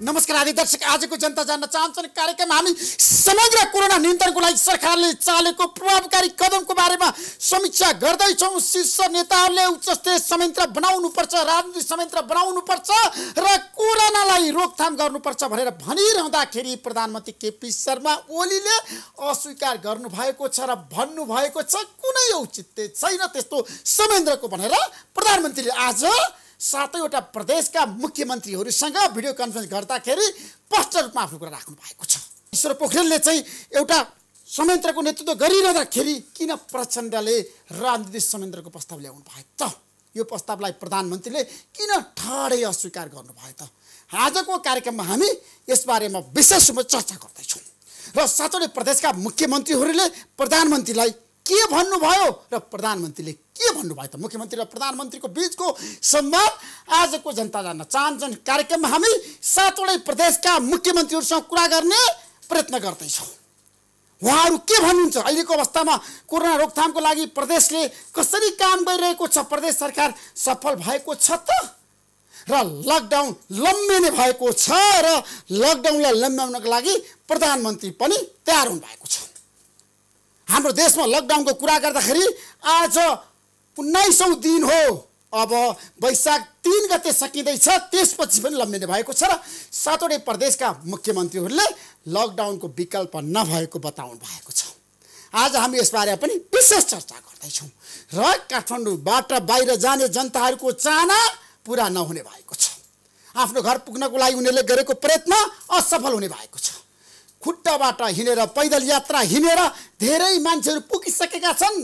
नमस्कार आदि दर्शक, आजको जनता जान्न चाहन्छन् कार्यक्रम हामी समग्र कोरोना नियन्त्रणको लागि सरकारले चालेको प्रभावकारी कदमको बारेमा समीक्षा गर्दैछौँ। शीर्ष नेताहरूले उच्चस्तरीय संयन्त्र बनाउनुपर्छ, राजनीतिक संयन्त्र बनाउनुपर्छ र कोरोनालाई रोकथाम गर्नुपर्छ भनेर भनिरहँदाखेरि प्रधानमन्त्री केपी शर्मा ओलीले अस्वीकार गर्नुभएको छ र भन्नुभएको छ कुनै औचित्य छैन त्यस्तो संयन्त्रको भनेर प्रधानमन्त्रीले आज सातैवटा प्रदेशका मुख्यमन्त्रीहरूसँग भिडियो कन्फरेन्स गर्दाखेरि स्पष्ट रूपमा आफ्नो कुरा राख्नु भएको छ। ईश्वर पोखरेलले चाहिँ एउटा संयन्त्रको नेतृत्व गरिरहँदाखेरि किन प्रचण्डले राजनीतिक संयन्त्रको प्रस्ताव ल्याउनु भयो त? यो प्रस्तावलाई प्रधानमन्त्रीले किन ठाडै अस्वीकार गर्नुभयो त? आजको कार्यक्रममा हामी यसबारेमा विशेष रूपमा चर्चा गर्दैछौँ र सातवटा प्रदेशका मुख्यमन्त्रीहरूले प्रधानमन्त्रीलाई के भन्नुभयो र प्रधानमन्त्रीले के भन्नुभयो त? मुख्यमन्त्री र प्रधानमन्त्रीको बीचको संवाद आजको जनता जान्न चाहन्छन् कार्यक्रममा हामी सातवटै प्रदेशका मुख्यमन्त्रीहरूसँग कुरा गर्ने प्रयत्न गर्दैछौँ। उहाँहरू के भन्नुहुन्छ? अहिलेको अवस्थामा कोरोना रोकथामको लागि प्रदेशले कसरी काम गरिरहेको छ? प्रदेश सरकार सफल भएको छ त? र लकडाउन लम्बिने भएको छ र लकडाउनलाई लम्ब्याउनको लागि प्रधानमन्त्री पनि तयार हुनुभएको छ। हाम्रो देशमा लकडाउनको कुरा गर्दाखेरि आज 19औं दिन हो। अब वैशाख 3 गते सकिँदैछ, त्यसपछि पनि लम्बिने भएको छ र सातवटै प्रदेशका मुख्यमन्त्रीहरूले लकडाउनको विकल्प नभएको बताउनु भएको छ। आज हामी यसबारे पनि विशेष चर्चा गर्दैछौँ र काठमाडौँबाट बाहिर जाने जनताहरूको चाहना पुरा नहुने भएको छ। आफ्नो घर पुग्नको लागि उनीहरूले गरेको प्रयत्न असफल हुने भएको छ। खुट्टाबाट हिँडेर पैदल यात्रा हिँडेर धेरै मान्छेहरू पुगिसकेका छन्।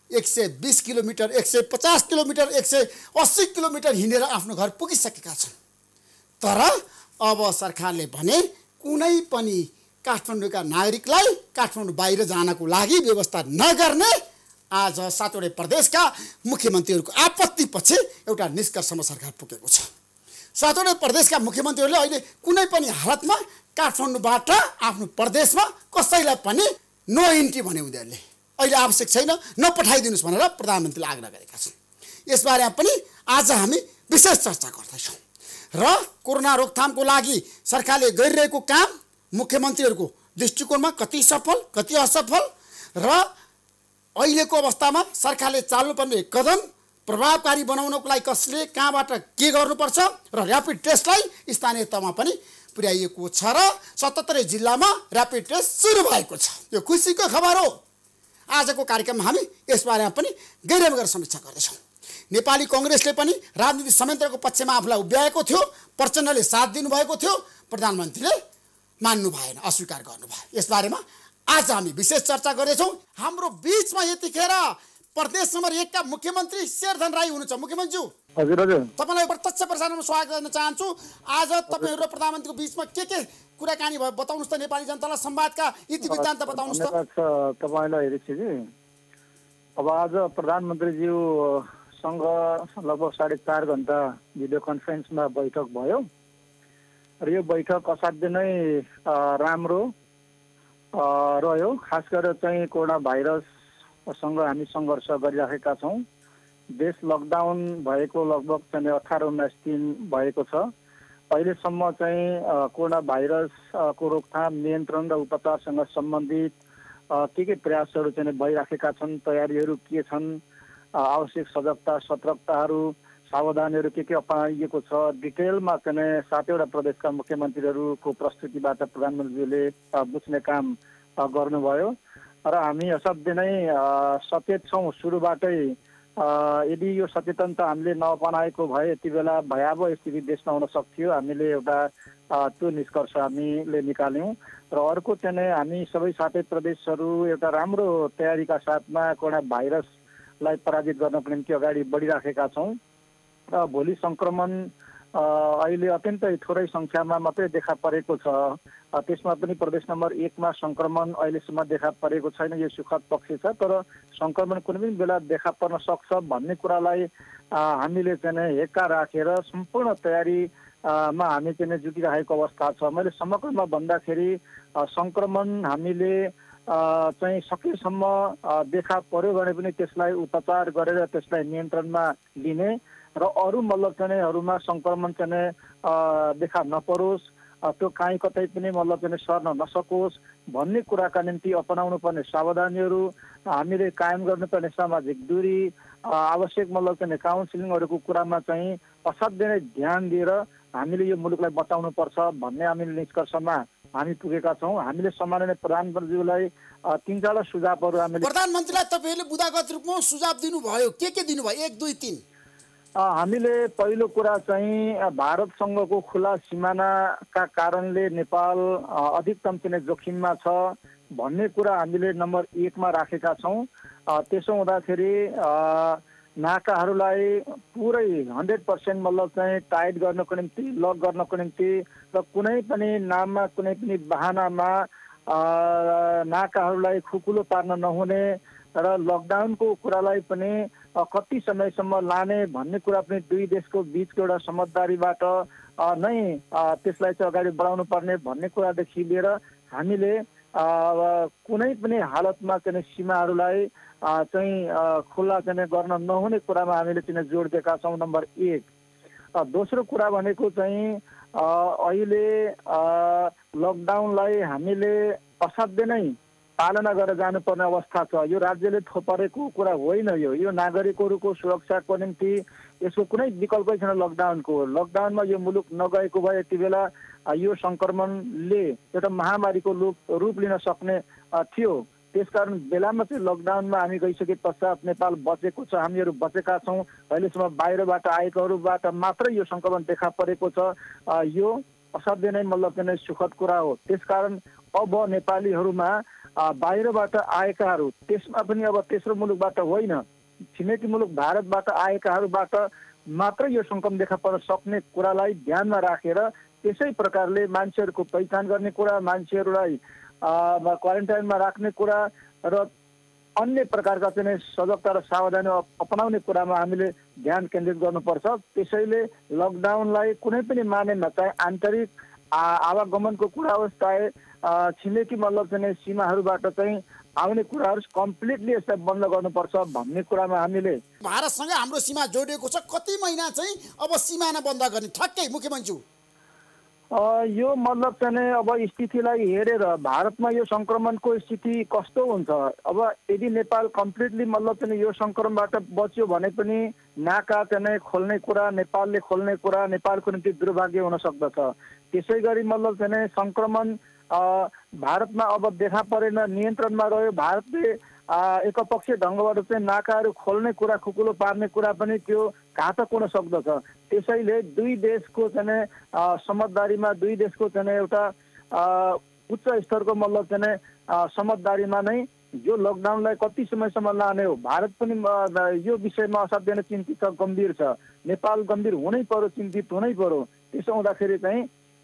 120 किलोमिटर, 150 किलोमिटर, 180 किलोमिटर हिँडेर आफ्नो घर पुगिसकेका छन्। तर अब सरकारले भने कुनै पनि काठमाडौँका नागरिकलाई काठमाडौँ बाहिर जानको लागि व्यवस्था नगर्ने आज सातवटै प्रदेशका मुख्यमन्त्रीहरूको आपत्तिपछि एउटा निष्कर्षमा सरकार पुगेको छ। सातवटै प्रदेशका मुख्यमन्त्रीहरूले अहिले कुनै पनि हालतमा काठमाडौँबाट आफ्नो प्रदेशमा कसैलाई पनि नो इन्ट्री भने उनीहरूले अहिले आवश्यक छैन, नपठाइदिनुहोस् भनेर प्रधानमन्त्रीले आग्रह गरेका छन्। यसबारेमा पनि आज हामी विशेष चर्चा गर्दैछौँ र कोरोना रोकथामको लागि सरकारले गरिरहेको काम मुख्यमन्त्रीहरूको दृष्टिकोणमा कति सफल कति असफल र अहिलेको अवस्थामा सरकारले चाल्नुपर्ने कदम प्रभावकारी बनाउनको लागि कसले कहाँबाट के गर्नुपर्छ र र्यापिड टेस्टलाई स्थानीय तहमा पनि पुर्याइएको छ र 77 जिल्लामा र्यापिड टेस्ट सुरु भएको छ। यो खुसीको खबर हो। आजको कार्यक्रममा हामी यसबारेमा पनि गहिरो गरेर समीक्षा गर्दैछौँ। नेपाली कङ्ग्रेसले पनि राजनीतिक संयन्त्रको पक्षमा आफूलाई उभ्याएको थियो, प्रचण्डले साथ दिनुभएको थियो, प्रधानमन्त्रीले मान्नु भएन, अस्वीकार गर्नुभयो। यसबारेमा आज हामी विशेष चर्चा गर्दैछौँ। हाम्रो बीचमा यतिखेर प्रदेश नम्बर 1 का मुख्यमन्त्री शेरधन राई हुनुहुन्छ। मुख्यमन्त्री हजुर हजुर, तपाईँलाई प्रत्यक्ष प्रसारणमा स्वागत गर्न चाहन्छु। आज तपाईँहरू र प्रधानमन्त्रीको बीचमा के कुराकानी भयो बताउनुहोस् त? नेपाली जनतालाई संवादका इतिवृत्तान्त बताउनुहोस् त। तपाईँलाई हेरेपछि अब आज प्रधानमन्त्रीज्यूसँग लगभग 4.5 घण्टा भिडियो कन्फरेन्समा बैठक भयो र यो बैठक असाध्यै नै राम्रो रह्यो। खास गरेर चाहिँ कोरोना भाइरससँग हामी सङ्घर्ष गरिराखेका छौँ। देश लकडाउन भएको लगभग चाहिँ 18-19 दिन भएको छ। अहिलेसम्म चाहिँ कोरोना भाइरसको रोकथाम, नियन्त्रण र उपचारसँग सम्बन्धित के प्रयासहरू चाहिँ भइराखेका छन्, तयारीहरू के छन्, आवश्यक सजगता सतर्कताहरू सावधानीहरू के अपाइएको छ, डिटेलमा चाहिँ सातैवटा प्रदेशका मुख्यमन्त्रीहरूको प्रस्तुतिबाट प्रधानमन्त्रीले बुझ्ने काम गर्नुभयो र हामी असाध्यै नै सचेत छौँ। सुरुबाटै यदि यो सचेतनता हामीले नअपनाएको भए यति बेला भयावह स्थिति देशमा हुन सक्थ्यो। हामीले एउटा त्यो निष्कर्ष हामीले निकाल्यौँ र अर्को चाहिँ हामी सबै सातै प्रदेशहरू एउटा राम्रो तयारीका साथमा कोरोना भाइरसलाई पराजित गर्नको निम्ति अगाडि बढिराखेका छौँ र भोलि सङ्क्रमण अहिले अत्यन्तै थोरै सङ्ख्यामा मात्रै देखा परेको छ। त्यसमा पनि प्रदेश नम्बर 1 मा सङ्क्रमण अहिलेसम्म देखा परेको छैन। यो सुखद पक्ष छ, तर सङ्क्रमण कुनै पनि बेला देखा पर्न सक्छ भन्ने कुरालाई हामीले चाहिँ हेक्का राखेर सम्पूर्ण तयारीमा हामी चाहिँ जुटिरहेको अवस्था छ। मैले समग्रमा भन्दाखेरि सङ्क्रमण हामीले चाहिँ सकेसम्म देखा पर्यो भने पनि त्यसलाई उपचार गरेर त्यसलाई नियन्त्रणमा लिने र अरू मल्लक्षणहरूमा सङ्क्रमण चाहिँ देखा नपरोस् त्यो काहीँ कतै पनि मतलब चाहिँ सर्न नसकोस् भन्ने कुराका निम्ति अपनाउनु पर्ने सावधानीहरू, हामीले कायम गर्नुपर्ने सामाजिक दूरी, आवश्यक मतलब चाहिँ काउन्सिलिङहरूको कुरामा चाहिँ असाध्यै नै ध्यान दिएर हामीले यो मुलुकलाई बचाउनु पर्छ भन्ने हामीले निष्कर्षमा हामी पुगेका छौँ। हामीले सामान्य प्रधानमन्त्रीज्यूलाई 3-4 सुझावहरू हामीले प्रधानमन्त्रीलाई तपाईँहरूले बुदागत रूपमा सुझाव दिनुभयो, के दिनुभयो? 1 2 3। हामीले पहिलो कुरा चाहिँ भारतसँगको खुला सिमानाका कारणले नेपाल अधिकतम चाहिँ जोखिममा छ भन्ने कुरा हामीले नम्बर 1 मा राखेका छौँ। त्यसो हुँदाखेरि नाकाहरूलाई पुरै 100% मतलब चाहिँ टाइट गर्नको निम्ति, लक गर्नको निम्ति र कुनै पनि नाममा कुनै पनि बहानामा नाकाहरूलाई खुकुलो पार्न नहुने र लकडाउनको कुरालाई पनि कति समयसम्म लाने भन्ने कुरा पनि दुई देशको बिचको एउटा समझदारीबाट नै त्यसलाई चाहिँ अगाडि बढाउनु पर्ने भन्ने कुरादेखि लिएर हामीले कुनै पनि हालतमा चाहिँ सीमाहरूलाई चाहिँ खुल्ला चाहिँ गर्न नहुने कुरामा हामीले चाहिँ जोड दिएका छौँ नम्बर 1। दोस्रो कुरा भनेको चाहिँ अहिले लकडाउनलाई हामीले असाध्यै नै पालना गरेर जानुपर्ने अवस्था छ। यो राज्यले थोपरेको कुरा होइन। यो नागरिकहरूको सुरक्षाको निम्ति यसको कुनै विकल्पै छैन लकडाउनको। लकडाउनमा यो मुलुक नगएको भए यति बेला यो सङ्क्रमणले एउटा महामारीको रूप लिन सक्ने थियो। त्यसकारण बेलामा चाहिँ लकडाउनमा हामी गइसके पश्चात नेपाल बचेको छ, हामीहरू बचेका छौँ। अहिलेसम्म बाहिरबाट आएकोहरूबाट मात्रै यो सङ्क्रमण देखा परेको छ। यो असाध्यै नै मतलब चाहिँ सुखद कुरा हो। त्यसकारण अब नेपालीहरूमा बाहिरबाट आएकाहरू, त्यसमा पनि अब तेस्रो मुलुकबाट होइन, छिमेकी मुलुक भारतबाट आएकाहरूबाट मात्रै यो सङ्क्रमण देखा पर्न सक्ने कुरालाई ध्यानमा राखेर त्यसै प्रकारले मान्छेहरूको पहिचान गर्ने कुरा, मान्छेहरूलाई क्वारेन्टाइनमा राख्ने कुरा र अन्य प्रकारका चाहिँ सजगता र सावधानी अपनाउने कुरामा हामीले ध्यान केन्द्रित गर्नुपर्छ। त्यसैले लकडाउनलाई कुनै पनि मानेमा, चाहे आन्तरिक आवागमनको कुरा होस्, चाहे छिमेकी मतलब चाहिँ सीमाहरूबाट चाहिँ आउने कुराहरू कम्प्लिटली यसलाई बन्द गर्नुपर्छ भन्ने कुरामा हामीले भारतसँग हाम्रो सीमा जोडिएको छ। कति महिना चाहिँ अब सिमाना बन्द गर्ने ठ्याक्कै मुख्यमन्त्री? यो मतलब चाहिँ अब स्थितिलाई हेरेर भारतमा यो सङ्क्रमणको स्थिति कस्तो हुन्छ। अब यदि नेपाल कम्प्लिटली मतलब चाहिँ यो सङ्क्रमणबाट बच्यो भने पनि नाका चाहिँ खोल्ने कुरा, नेपालले खोल्ने कुरा नेपालको निम्ति दुर्भाग्य हुन सक्दछ। त्यसै गरी मतलब चाहिँ सङ्क्रमण भारतमा अब देखा परेन, नियन्त्रणमा रह्यो, भारतले एकपक्षीय ढङ्गबाट चाहिँ नाकाहरू खोल्ने कुरा, खुकुलो पार्ने कुरा पनि त्यो घातक हुन सक्दछ। त्यसैले दुई देशको चाहिँ समझदारीमा, दुई देशको चाहिँ एउटा उच्च स्तरको मतलब चाहिँ समझदारीमा नै यो लकडाउनलाई कति समयसम्म लाने हो। भारत पनि यो विषयमा असाध्यै नै चिन्तित छ, गम्भीर छ। नेपाल गम्भीर हुनै पर्यो, चिन्तित हुनै पर्यो। त्यसो हुँदाखेरि चाहिँ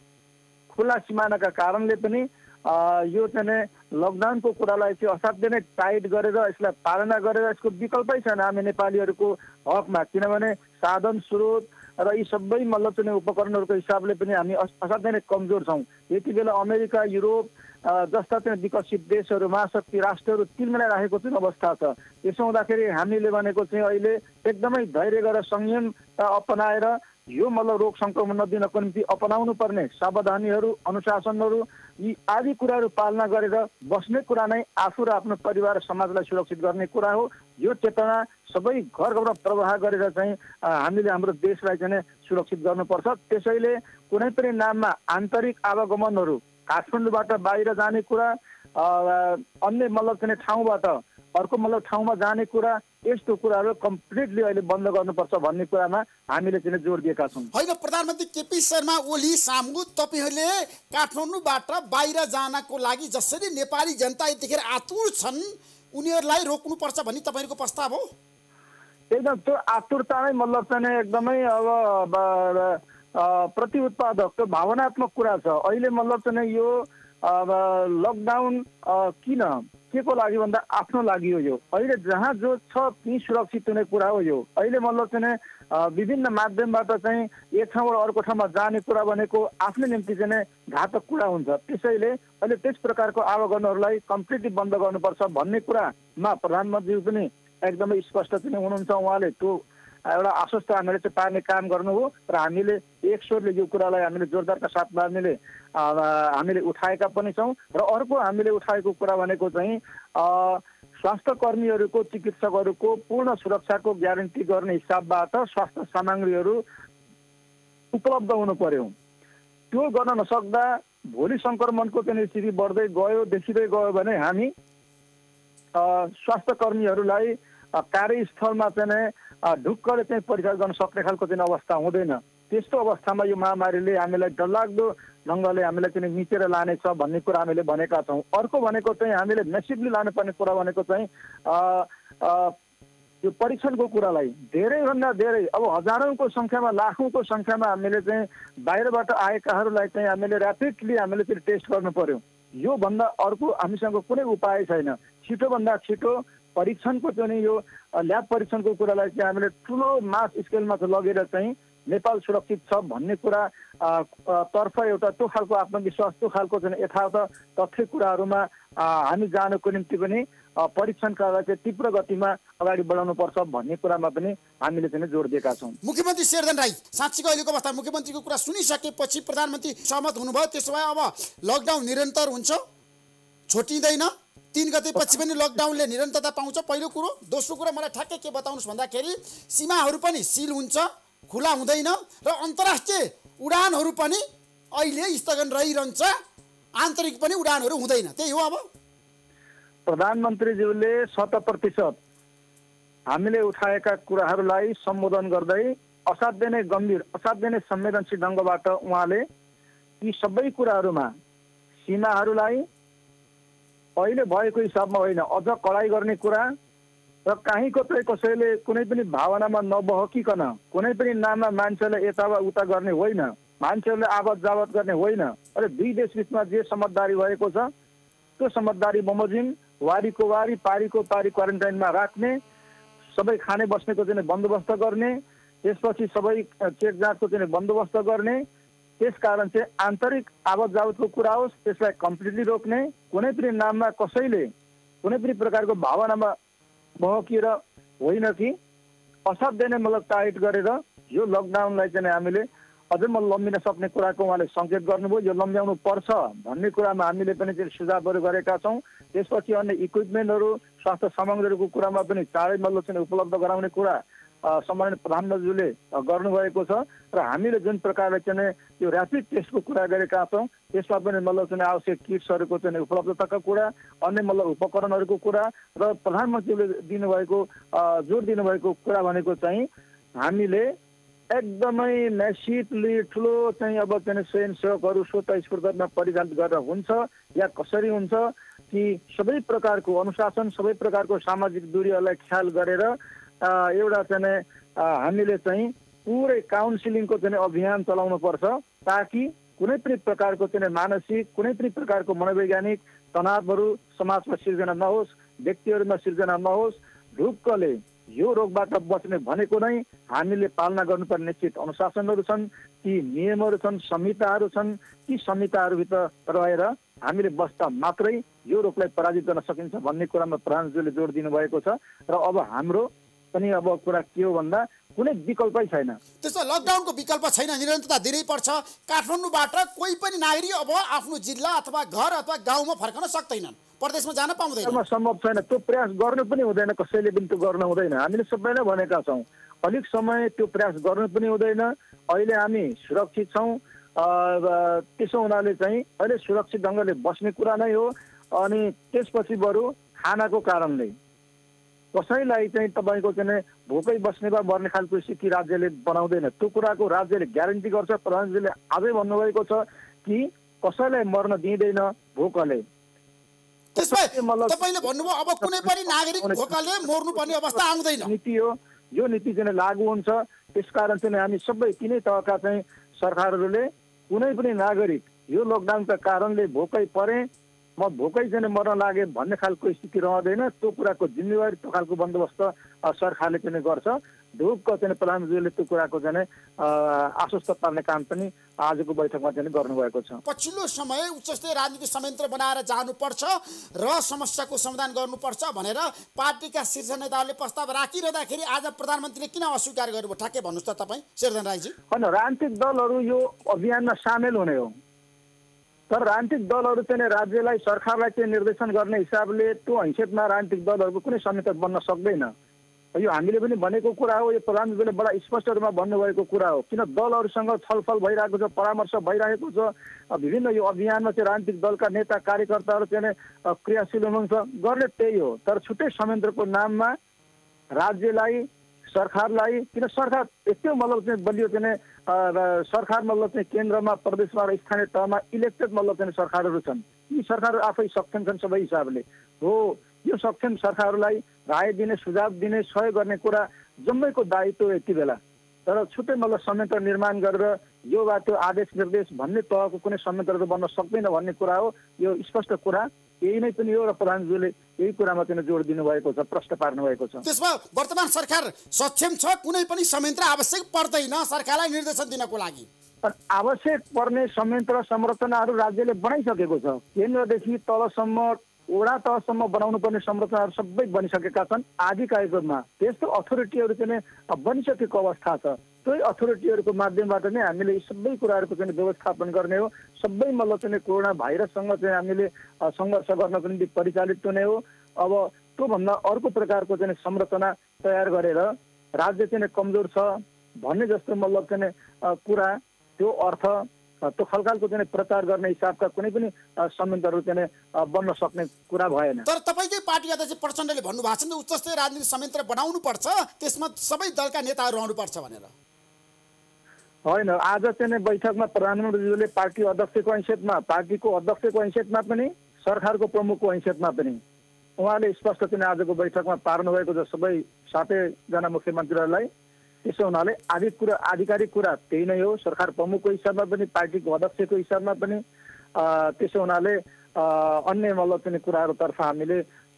खुला सिमानाका कारणले पनि यो चाहिँ लकडाउनको कुरालाई चाहिँ असाध्यै नै टाइट गरेर यसलाई पालना गरेर यसको विकल्पै छैन हामी नेपालीहरूको हकमा। किनभने साधन स्रोत र यी सबै मतलब चाहिँ उपकरणहरूको हिसाबले पनि हामी असाध्यै नै कमजोर छौँ। यति बेला अमेरिका, युरोप जस्ता चाहिँ विकसित देशहरू, महाशक्ति राष्ट्रहरू तिलमिलाइराखेको चाहिँ अवस्था छ। त्यसो हुँदाखेरि हामीले भनेको चाहिँ अहिले एकदमै धैर्य गरेर संयम अपनाएर यो मतलब रोग सङ्क्रमण नदिनको निम्ति अपनाउनु पर्ने सावधानीहरू, अनुशासनहरू, यी आदि कुराहरू पालना गरेर बस्ने कुरा नै आफू र आफ्नो परिवार र समाजलाई सुरक्षित गर्ने कुरा हो। यो चेतना सबै घर घरमा प्रवाह गरेर चाहिँ हामीले हाम्रो देशलाई चाहिँ सुरक्षित गर्नुपर्छ। त्यसैले कुनै पनि नाममा आन्तरिक आवागमनहरू, काठमाडौँबाट बाहिर जाने कुरा, अन्य मतलब चाहिँ ठाउँबाट अर्को मतलब ठाउँमा जाने कुरा, यस्तो कुराहरू कम्प्लिटली अहिले बन्द गर्नुपर्छ भन्ने कुरामा हामीले चाहिँ जोड दिएका छौँ। होइन, प्रधानमन्त्री केपी शर्मा ओली सामु तपाईँहरूले काठमाडौँबाट बाहिर जानको लागि जसरी नेपाली जनता यतिखेर आतुर छन् उनीहरूलाई रोक्नुपर्छ भन्ने तपाईँहरूको प्रस्ताव हो? एकदम त्यो आतुरता नै मतलब चाहिँ एकदमै अब प्रति उत्पादक त्यो भावनात्मक कुरा छ। अहिले मतलब चाहिँ यो लकडाउन किन, के को लागि भन्दा आफ्नो लागि हो। यो अहिले जहाँ जो छ त्यहीँ सुरक्षित हुने कुरा हो। यो अहिले मतलब चाहिँ विभिन्न माध्यमबाट चाहिँ एक ठाउँबाट अर्को ठाउँमा जाने कुरा भनेको आफ्नै निम्ति चाहिँ घातक कुरा हुन्छ। त्यसैले अहिले त्यस प्रकारको आवागमनहरूलाई कम्प्लिटली बन्द गर्नुपर्छ भन्ने कुरामा प्रधानमन्त्री पनि एकदमै स्पष्ट चाहिँ हुनुहुन्छ। उहाँले त्यो एउटा आश्वस्त हामीले चाहिँ पार्ने काम गर्नु हो र हामीले एक स्वरले यो कुरालाई हामीले जोरदारका साथमा हामीले उठाएका पनि छौँ। र अर्को हामीले उठाएको कुरा भनेको चाहिँ स्वास्थ्य कर्मीहरूको चिकित्सकहरूको पूर्ण सुरक्षाको ग्यारेन्टी गर्ने हिसाबबाट स्वास्थ्य सामग्रीहरू उपलब्ध हुनु पर्यो। त्यो गर्न नसक्दा भोलि सङ्क्रमणको चाहिँ स्थिति बढ्दै गयो देखिँदै गयो भने हामी स्वास्थ्य कर्मीहरूलाई कार्यस्थलमा चाहिँ ढुक्कले चाहिँ परीक्षा गर्न सक्ने खालको चाहिँ अवस्था हुँदैन। त्यस्तो अवस्थामा यो महामारीले हामीलाई डरलाग्दो ढङ्गले हामीलाई चाहिँ मिचेर लानेछ भन्ने कुरा हामीले भनेका छौँ। अर्को भनेको चाहिँ हामीले मेसिभली लानुपर्ने कुरा भनेको चाहिँ यो परीक्षणको कुरालाई धेरैभन्दा धेरै अब हजारौँको सङ्ख्यामा लाखौँको सङ्ख्यामा हामीले चाहिँ बाहिरबाट आएकाहरूलाई चाहिँ हामीले ऱ्यापिडली हामीले चाहिँ टेस्ट गर्नु पर्यो। योभन्दा अर्को हामीसँग कुनै उपाय छैन। छिटोभन्दा छिटो परीक्षणको चाहिँ यो ल्याब परीक्षणको कुरालाई चाहिँ हामीले ठुलो मास स्केलमा चाहिँ लगेर चाहिँ नेपाल सुरक्षित छ भन्ने कुरा तर्फ एउटा त्यो खालको आत्मविश्वास त्यो खालको चाहिँ यथार्थ तथ्य कुराहरूमा हामी जानको निम्ति पनि परीक्षणकालाई चाहिँ तीव्र गतिमा अगाडि बढाउनुपर्छ भन्ने कुरामा पनि हामीले चाहिँ जोड दिएका छौँ। मुख्यमन्त्री शेरधन राई, साँच्चीको अहिलेको अवस्था मुख्यमन्त्रीको कुरा सुनिसकेपछि प्रधानमन्त्री सहमत हुनुभयो, त्यसो भए अब लकडाउन निरन्तर हुन्छ, छोटिँदैन, 3 गतेपछि पनि लकडाउनले निरन्तरता पाउँछ पहिलो कुरो। दोस्रो कुरो मलाई ठ्याक्कै के बताउनुहोस् भन्दाखेरि सीमाहरू पनि सिल हुन्छ, खुला हुँदैन र अन्तर्राष्ट्रिय उडानहरू पनि अहिले स्थगन रहिरहन्छ, आन्तरिक पनि उडानहरू हुँदैन, त्यही हो। अब प्रधानमन्त्रीज्यूले 100% हामीले उठाएका कुराहरूलाई सम्बोधन गर्दै असाध्यै नै गम्भीर असाध्यै नै संवेदनशील ढङ्गबाट उहाँले यी सबै कुराहरूमा सीमाहरूलाई अहिले भएको हिसाबमा होइन अझ कडाइ गर्ने कुरा र काहीँको चाहिँ कसैले कुनै पनि भावनामा नबहकिकन कुनै पनि नाममा मान्छेलाई यता वा उता गर्ने होइन, मान्छेहरूले आवत जावत गर्ने होइन। अरे दुई देशबिचमा जे समझदारी भएको छ त्यो समझदारी बमोजिम वारीको वारी पारीको पारी क्वारेन्टाइनमा राख्ने, सबै खाने बस्नेको चाहिँ बन्दोबस्त गर्ने, त्यसपछि सबै चेक जाँचको चाहिँ बन्दोबस्त गर्ने। त्यसकारण चाहिँ आन्तरिक आवत जावतको कुरा होस् त्यसलाई कम्प्लिटली रोक्ने, कुनै पनि नाममा कसैले कुनै पनि प्रकारको भावनामा बहकिएर होइन कि असाध्यै नै मतलब टाइट गरेर यो लकडाउनलाई चाहिँ हामीले अझै लम्बिन सक्ने कुराको उहाँले सङ्केत गर्नुभयो। यो लम्ब्याउनु पर्छ भन्ने कुरामा हामीले पनि चाहिँ सुझावहरू गरेका छौँ। त्यसपछि अन्य इक्विपमेन्टहरू स्वास्थ्य सामग्रीहरूको कुरामा पनि चाँडै चाहिँ उपलब्ध गराउने कुरा सम्माननीय प्रधानमन्त्रीले गर्नुभएको छ र हामीले जुन प्रकारले चाहिँ यो ऱ्यापिड टेस्टको कुरा गरेका छौँ त्यसमा पनि चाहिँ आवश्यक किट्सहरूको चाहिँ उपलब्धताको कुरा, अन्य उपकरणहरूको कुरा र प्रधानमन्त्रीले दिनुभएको जोड दिनुभएको कुरा भनेको चाहिँ हामीले एकदमै म्यासिभली ठुलो चाहिँ अब चाहिँ स्वयंसेवकहरू स्वतःस्फूर्तमा परिचालित गरेर हुन्छ या कसरी हुन्छ कि सबै प्रकारको अनुशासन सबै प्रकारको सामाजिक दूरीहरूलाई ख्याल गरेर एउटा चाहिँ हामीले चाहिँ पुरै काउन्सिलिङको चाहिँ अभियान चलाउनु पर्छ ताकि कुनै पनि प्रकारको चाहिँ मानसिक कुनै पनि प्रकारको मनोवैज्ञानिक तनावहरू समाजमा सिर्जना नहोस्, व्यक्तिहरूमा सिर्जना नहोस्। ढुक्कले यो रोगबाट बच्ने भनेको नै हामीले पालना गर्नुपर्ने निश्चित अनुशासनहरू छन्, ती नियमहरू छन्, संहिताहरू छन्। ती संहिताहरूभित्र रहेर हामीले बस्दा मात्रै यो रोगलाई पराजित गर्न सकिन्छ भन्ने कुरामा प्रधानमन्त्रीले जोड दिनुभएको छ। र अब हाम्रो पनि अब कुरा के हो भन्दा कुनै विकल्पै छैन। त्यसो लकडाउनको विकल्प छैन, निरन्तरता दिनै पर्छ। काठमाडौँबाट कोही पनि नागरिक अब आफ्नो जिल्ला अथवा घर अथवा गाउँमा फर्कन सक्दैनन्, प्रदेशमा जान पाउँदैन, सम्भव छैन। त्यो प्रयास गर्नु पनि हुँदैन, कसैले पनि त्यो गर्नु हुँदैन। हामीले सबैलाई भनेका छौँ अलिक समय त्यो प्रयास गर्नु पनि हुँदैन। अहिले हामी सुरक्षित छौँ, त्यसो हुनाले चाहिँ अहिले सुरक्षित ढङ्गले बस्ने कुरा नै हो। अनि त्यसपछि बरु खानाको कारणले कसैलाई चाहिँ तपाईँको चाहिँ भोकै बस्ने वा मर्ने खालको स्थिति राज्यले बनाउँदैन। त्यो कुराको राज्यले ग्यारेन्टी गर्छ। प्रधानमन्त्रीले आजै भन्नुभएको छ कि कसैलाई मर्न दिँदैन भोकले। तपाईले भन्नुभयो अब कुनै पनि नागरिक भोकले मर्नुपर्ने अवस्था आउँदैन, नीति हो यो नीति चाहिँ लागू हुन्छ। त्यसकारण चाहिँ हामी सबै तिनै तहका चाहिँ सरकारहरूले कुनै पनि नागरिक यो लकडाउनका कारणले भोकै परे म भोकै चाहिँ मर्न लागे भन्ने खालको स्थिति रहँदैन। त्यो कुराको जिम्मेवारी त्यो खालको बन्दोबस्त सरकारले पनि गर्छ। ढुक्क चाहिँ प्रधानमन्त्रीले त्यो कुराको चाहिँ आश्वस्त पार्ने काम पनि आजको बैठकमा चाहिँ गर्नुभएको छ। पछिल्लो समय उच्चस्तरीय राजनीतिक संयन्त्र बनाएर जानुपर्छ र समस्याको समाधान गर्नुपर्छ भनेर पार्टीका शीर्ष नेताहरूले प्रस्ताव राखिरहँदाखेरि आज प्रधानमन्त्रीले किन अस्वीकार गर्नुभयो ठ्याक्कै भन्नुहोस् त तपाईँ शेरधन राईजी? होइन, राजनीतिक दलहरू यो अभियानमा सामेल हुने हो, तर राजनीतिक दलहरू चाहिँ राज्यलाई सरकारलाई चाहिँ निर्देशन गर्ने हिसाबले त्यो हैसियतमा राजनीतिक दलहरूको कुनै संयन्त्र बन्न सक्दैन। यो हामीले पनि भनेको कुरा हो, यो प्रधानमन्त्रीले बडा स्पष्ट रूपमा भन्नुभएको कुरा हो। किन दलहरूसँग छलफल भइरहेको छ, परामर्श भइरहेको छ, विभिन्न यो अभियानमा चाहिँ राजनीतिक दलका नेता कार्यकर्ताहरू चाहिँ क्रियाशील हुनुहुन्छ, गर्ने त्यही हो। तर छुट्टै संयन्त्रको नाममा राज्यलाई सरकारलाई, किन सरकार यस्तै मतलब चाहिँ बलियो चाहिँ सरकार मतलब चाहिँ केन्द्रमा प्रदेशमा र स्थानीय तहमा इलेक्टेड मतलब चाहिँ सरकारहरू छन्। यी सरकारहरू आफै सक्षम छन् सबै हिसाबले हो। यो सक्षम सरकारहरूलाई राय दिने, सुझाव दिने, सहयोग गर्ने कुरा जम्मैको दायित्व यति बेला। तर छुट्टै मतलब संयन्त्र निर्माण गरेर यो वा त्यो आदेश निर्देश भन्ने तहको कुनै संयन्त्रहरू बन्न सक्दैन भन्ने कुरा हो। यो स्पष्ट कुरा यही नै पनि हो र प्रधानमन्त्रीले यही कुरामा चाहिँ जोड दिनुभएको छ, प्रश्न पार्नु भएको छ। त्यसमा वर्तमान सरकार सक्षम छ, कुनै पनि संयन्त्र आवश्यक पर्दैन सरकारलाई निर्देशन दिनको लागि? आवश्यक पर्ने संयन्त्र संरचनाहरू राज्यले बनाइसकेको छ। केन्द्रदेखि तलसम्म वडा तहसम्म बनाउनु पर्ने संरचनाहरू सबै बनिसकेका छन्। आधिकारिकमा त्यस्तो अथोरिटीहरू चाहिँ बनिसकेको अवस्था छ। त्यही अथोरिटीहरूको माध्यमबाट नै हामीले सबै कुराहरूको चाहिँ व्यवस्थापन गर्ने हो। सबै मतलब चाहिँ कोरोना भाइरससँग चाहिँ हामीले सङ्घर्ष गर्नको निम्ति परिचालित हुने हो। अब त्योभन्दा अर्को प्रकारको चाहिँ संरचना तयार गरेर राज्य चाहिँ कमजोर छ भन्ने जस्तो मतलब चाहिँ कुरा, त्यो अर्थ, त्यो खालको चाहिँ प्रचार गर्ने हिसाबका कुनै पनि संयन्त्रहरू चाहिँ बन्न सक्ने कुरा भएन। तर तपाईँकै पार्टी अध्यक्ष प्रचण्डले भन्नुभएको छ नि उच्चस्तरीय राजनीतिक संयन्त्र बनाउनुपर्छ, त्यसमा सबै दलका नेताहरू रहनुपर्छ भनेर। होइन, आज चाहिँ बैठकमा प्रधानमन्त्रीले पार्टी अध्यक्षको हैसियतमा, पार्टीको अध्यक्षको हैसियतमा पनि, सरकारको प्रमुखको हैसियतमा पनि उहाँले स्पष्ट चाहिँ आजको बैठकमा पार्नुभएको छ सबै 7जना मुख्यमन्त्रीहरूलाई। त्यसो हुनाले आधिकारिक कुरा त्यही नै हो, सरकार प्रमुखको हिसाबमा पनि, पार्टीको अध्यक्षको हिसाबमा पनि। त्यसो हुनाले अन्य मतलब चाहिँ कुराहरूतर्फ हामीले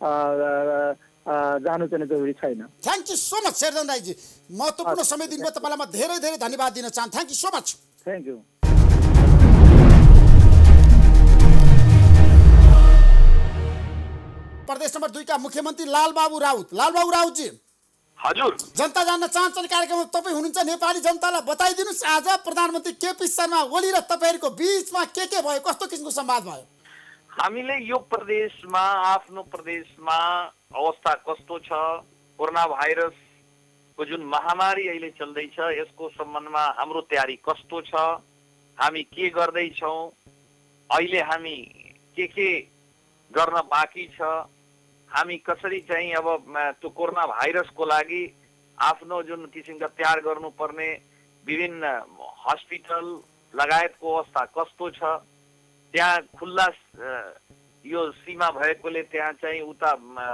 जानु चाहिँ जरुरी छैन। Thank you so much Sherdhan Raiji, महत्त्वपूर्ण समय दिनुभयो, तपाईँलाई म धेरै धेरै धन्यवाद दिन चाहन्छु। Thank you so much. Thank you. प्रदेश नम्बर 2 का मुख्यमन्त्री लालबाबु राउतजी, हजुर, जनता जान्न चाहन्छन् कार्यक्रममा तपाईँ हुनुहुन्छ। नेपाली जनतालाई बताइदिनुहोस् आज प्रधानमन्त्री केपी शर्मा ओली र तपाईँहरूको बिचमा के भयो, कस्तो किसिमको संवाद भयो? हामीले यो प्रदेशमा, आफ्नो प्रदेशमा अवस्था कस्तो छ, कोरोना भाइरसको जुन महामारी अहिले चल्दैछ यसको सम्बन्धमा हाम्रो तयारी कस्तो छ, हामी के गर्दैछौँ, अहिले हामी के गर्न बाँकी छ, हामी कसरी चाहिँ अब त्यो कोरोना भाइरसको लागि आफ्नो जुन किसिमका तयार गर्नुपर्ने विभिन्न हस्पिटल लगायतको अवस्था कस्तो छ, त्यहाँ खुल्ला यो सीमा भएकोले त्यहाँ चाहिँ उता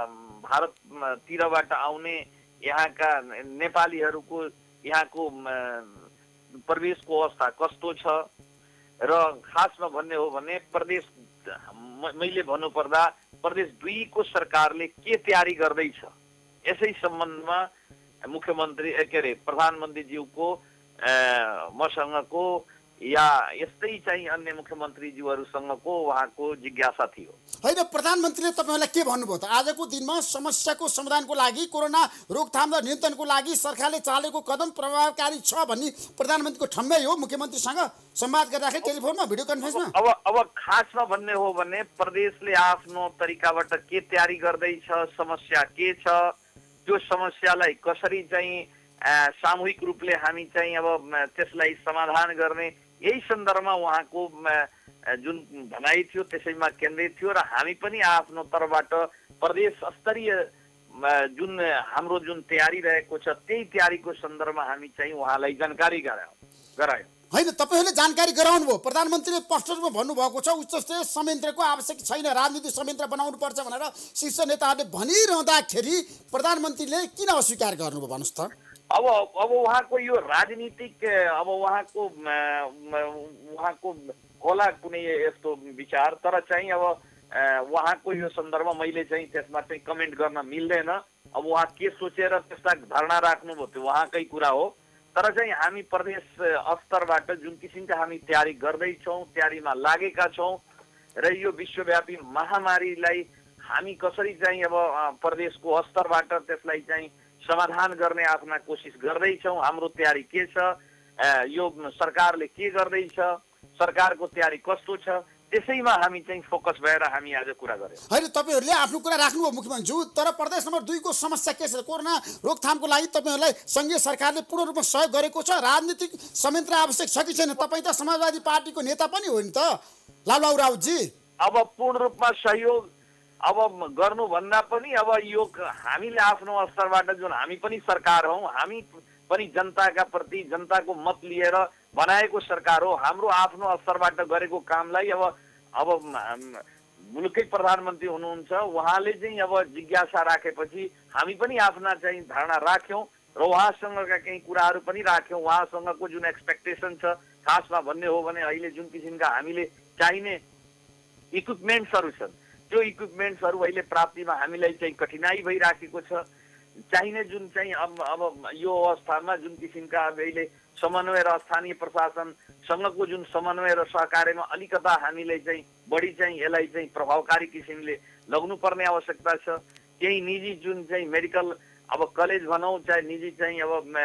भारततिरबाट आउने यहाँका नेपालीहरूको यहाँको प्रवेशको अवस्था कस्तो छ र खासमा भन्ने हो भने प्रदेश, मैले भन्नुपर्दा प्रदेश 2 को सरकारले के तयारी गर्दैछ यसै सम्बन्धमा मुख्यमन्त्री प्रधानमन्त्रीज्यूको मसँगको या यस्तै चाहिँ अन्य मुख्यमन्त्रीज्यूहरूसँगको उहाँको जिज्ञासा थियो। होइन, प्रधानमन्त्रीले तपाईँलाई के भन्नुभयो त? आजको दिनमा समस्याको समाधानको लागि, कोरोना रोकथाम र नियन्त्रणको लागि सरकारले चालेको कदम प्रभावकारी छ भन्ने प्रधानमन्त्रीको ठम्मै हो। मुख्यमन्त्रीसँग संवाद गर्दाखेरि टेलिफोनमा, भिडियो कन्फरेन्समा अब खासमा भन्ने हो भने प्रदेशले आफ्नो तरिकाबाट के तयारी गर्दैछ, समस्या के छ, त्यो समस्यालाई कसरी चाहिँ सामूहिक रूपले हामी चाहिँ अब त्यसलाई समाधान गर्ने, यही सन्दर्भमा उहाँको जुन भनाइ थियो त्यसैमा केन्द्रित थियो र हामी पनि आफ्नो तर्फबाट प्रदेश स्तरीय जुन हाम्रो जुन तयारी रहेको छ त्यही तयारीको सन्दर्भमा हामी चाहिँ उहाँलाई जानकारी गरायौँ। होइन, तपाईँहरूले जानकारी गराउनु भयो। प्रधानमन्त्रीले स्पष्ट रूपमा भन्नुभएको छ उच्चस्तरीय संयन्त्रको आवश्यक छैन, राजनीतिक संयन्त्र बनाउनुपर्छ भनेर शीर्ष नेताहरूले भनिरहँदाखेरि प्रधानमन्त्रीले किन अस्वीकार गर्नुभयो भन्नुहोस् त? अब उहाँको यो राजनीतिक, अब उहाँको होला कुनै यस्तो विचार, तर चाहिँ अब उहाँको यो सन्दर्भमा मैले चाहिँ त्यसमा चाहिँ कमेन्ट गर्न मिल्दैन। अब उहाँ के सोचेर त्यस्ता धरना राख्नुभयो त्यो उहाँकै कुरा हो। तर चाहिँ हामी प्रदेश स्तरबाट जुन किसिमका हामी तयारी गर्दैछौँ, तयारीमा लागेका छौँ र यो विश्वव्यापी महामारीलाई हामी कसरी चाहिँ अब प्रदेशको स्तरबाट त्यसलाई चाहिँ समाधान गर्ने आफ्ना कोसिस गर्दैछौँ। हाम्रो तयारी के छ, यो सरकारले के गर्दैछ, सरकारको तयारी कस्तो छ, त्यसैमा हामी चाहिँ फोकस भएर हामी आज कुरा गर्यौँ। होइन, तपाईँहरूले आफ्नो कुरा राख्नुभयो मुख्यमन्त्री, तर प्रदेश नम्बर 2 को समस्या के छ? कोरोना रोकथामको लागि तपाईँहरूलाई सङ्घीय सरकारले पूर्ण रूपमा सहयोग गरेको छ, राजनीतिक संयन्त्र आवश्यक छ कि छैन? तपाईँ त समाजवादी पार्टीको नेता पनि हो नि त लालबाबु राउतजी। अब पूर्ण रूपमा सहयोग अब गर्नुभन्दा पनि अब यो हामीले आफ्नो स्तरबाट जुन हामी पनि सरकार हौँ, हामी पनि जनताका प्रति जनताको मत लिएर बनाएको सरकार हो। हाम्रो आफ्नो स्तरबाट गरेको कामलाई अब मुलुकै प्रधानमन्त्री हुनुहुन्छ, उहाँले चाहिँ अब जिज्ञासा राखेपछि हामी पनि आफ्ना चाहिँ धारणा राख्यौँ र उहाँसँगका केही कुराहरू पनि राख्यौँ। उहाँसँगको जुन एक्सपेक्टेसन छ, खासमा भन्ने हो भने अहिले जुन किसिमका हामीले चाहिने इक्विपमेन्ट्सहरू छन्, त्यो इक्विपमेन्ट्सहरू अहिले प्राप्तिमा हामीलाई चाहिँ कठिनाई भइराखेको छ। चाहिने जुन चाहिँ अब यो अवस्थामा जुन किसिमका अब अहिले समन्वय र स्थानीय प्रशासनसँगको जुन समन्वय र सहकार्यमा अलिकता हामीले चाहिँ बढी चाहिँ यसलाई चाहिँ प्रभावकारी किसिमले लग्नुपर्ने आवश्यकता छ। केही निजी जुन चाहिँ मेडिकल अब कलेज भनौँ, चाहे निजी चाहिँ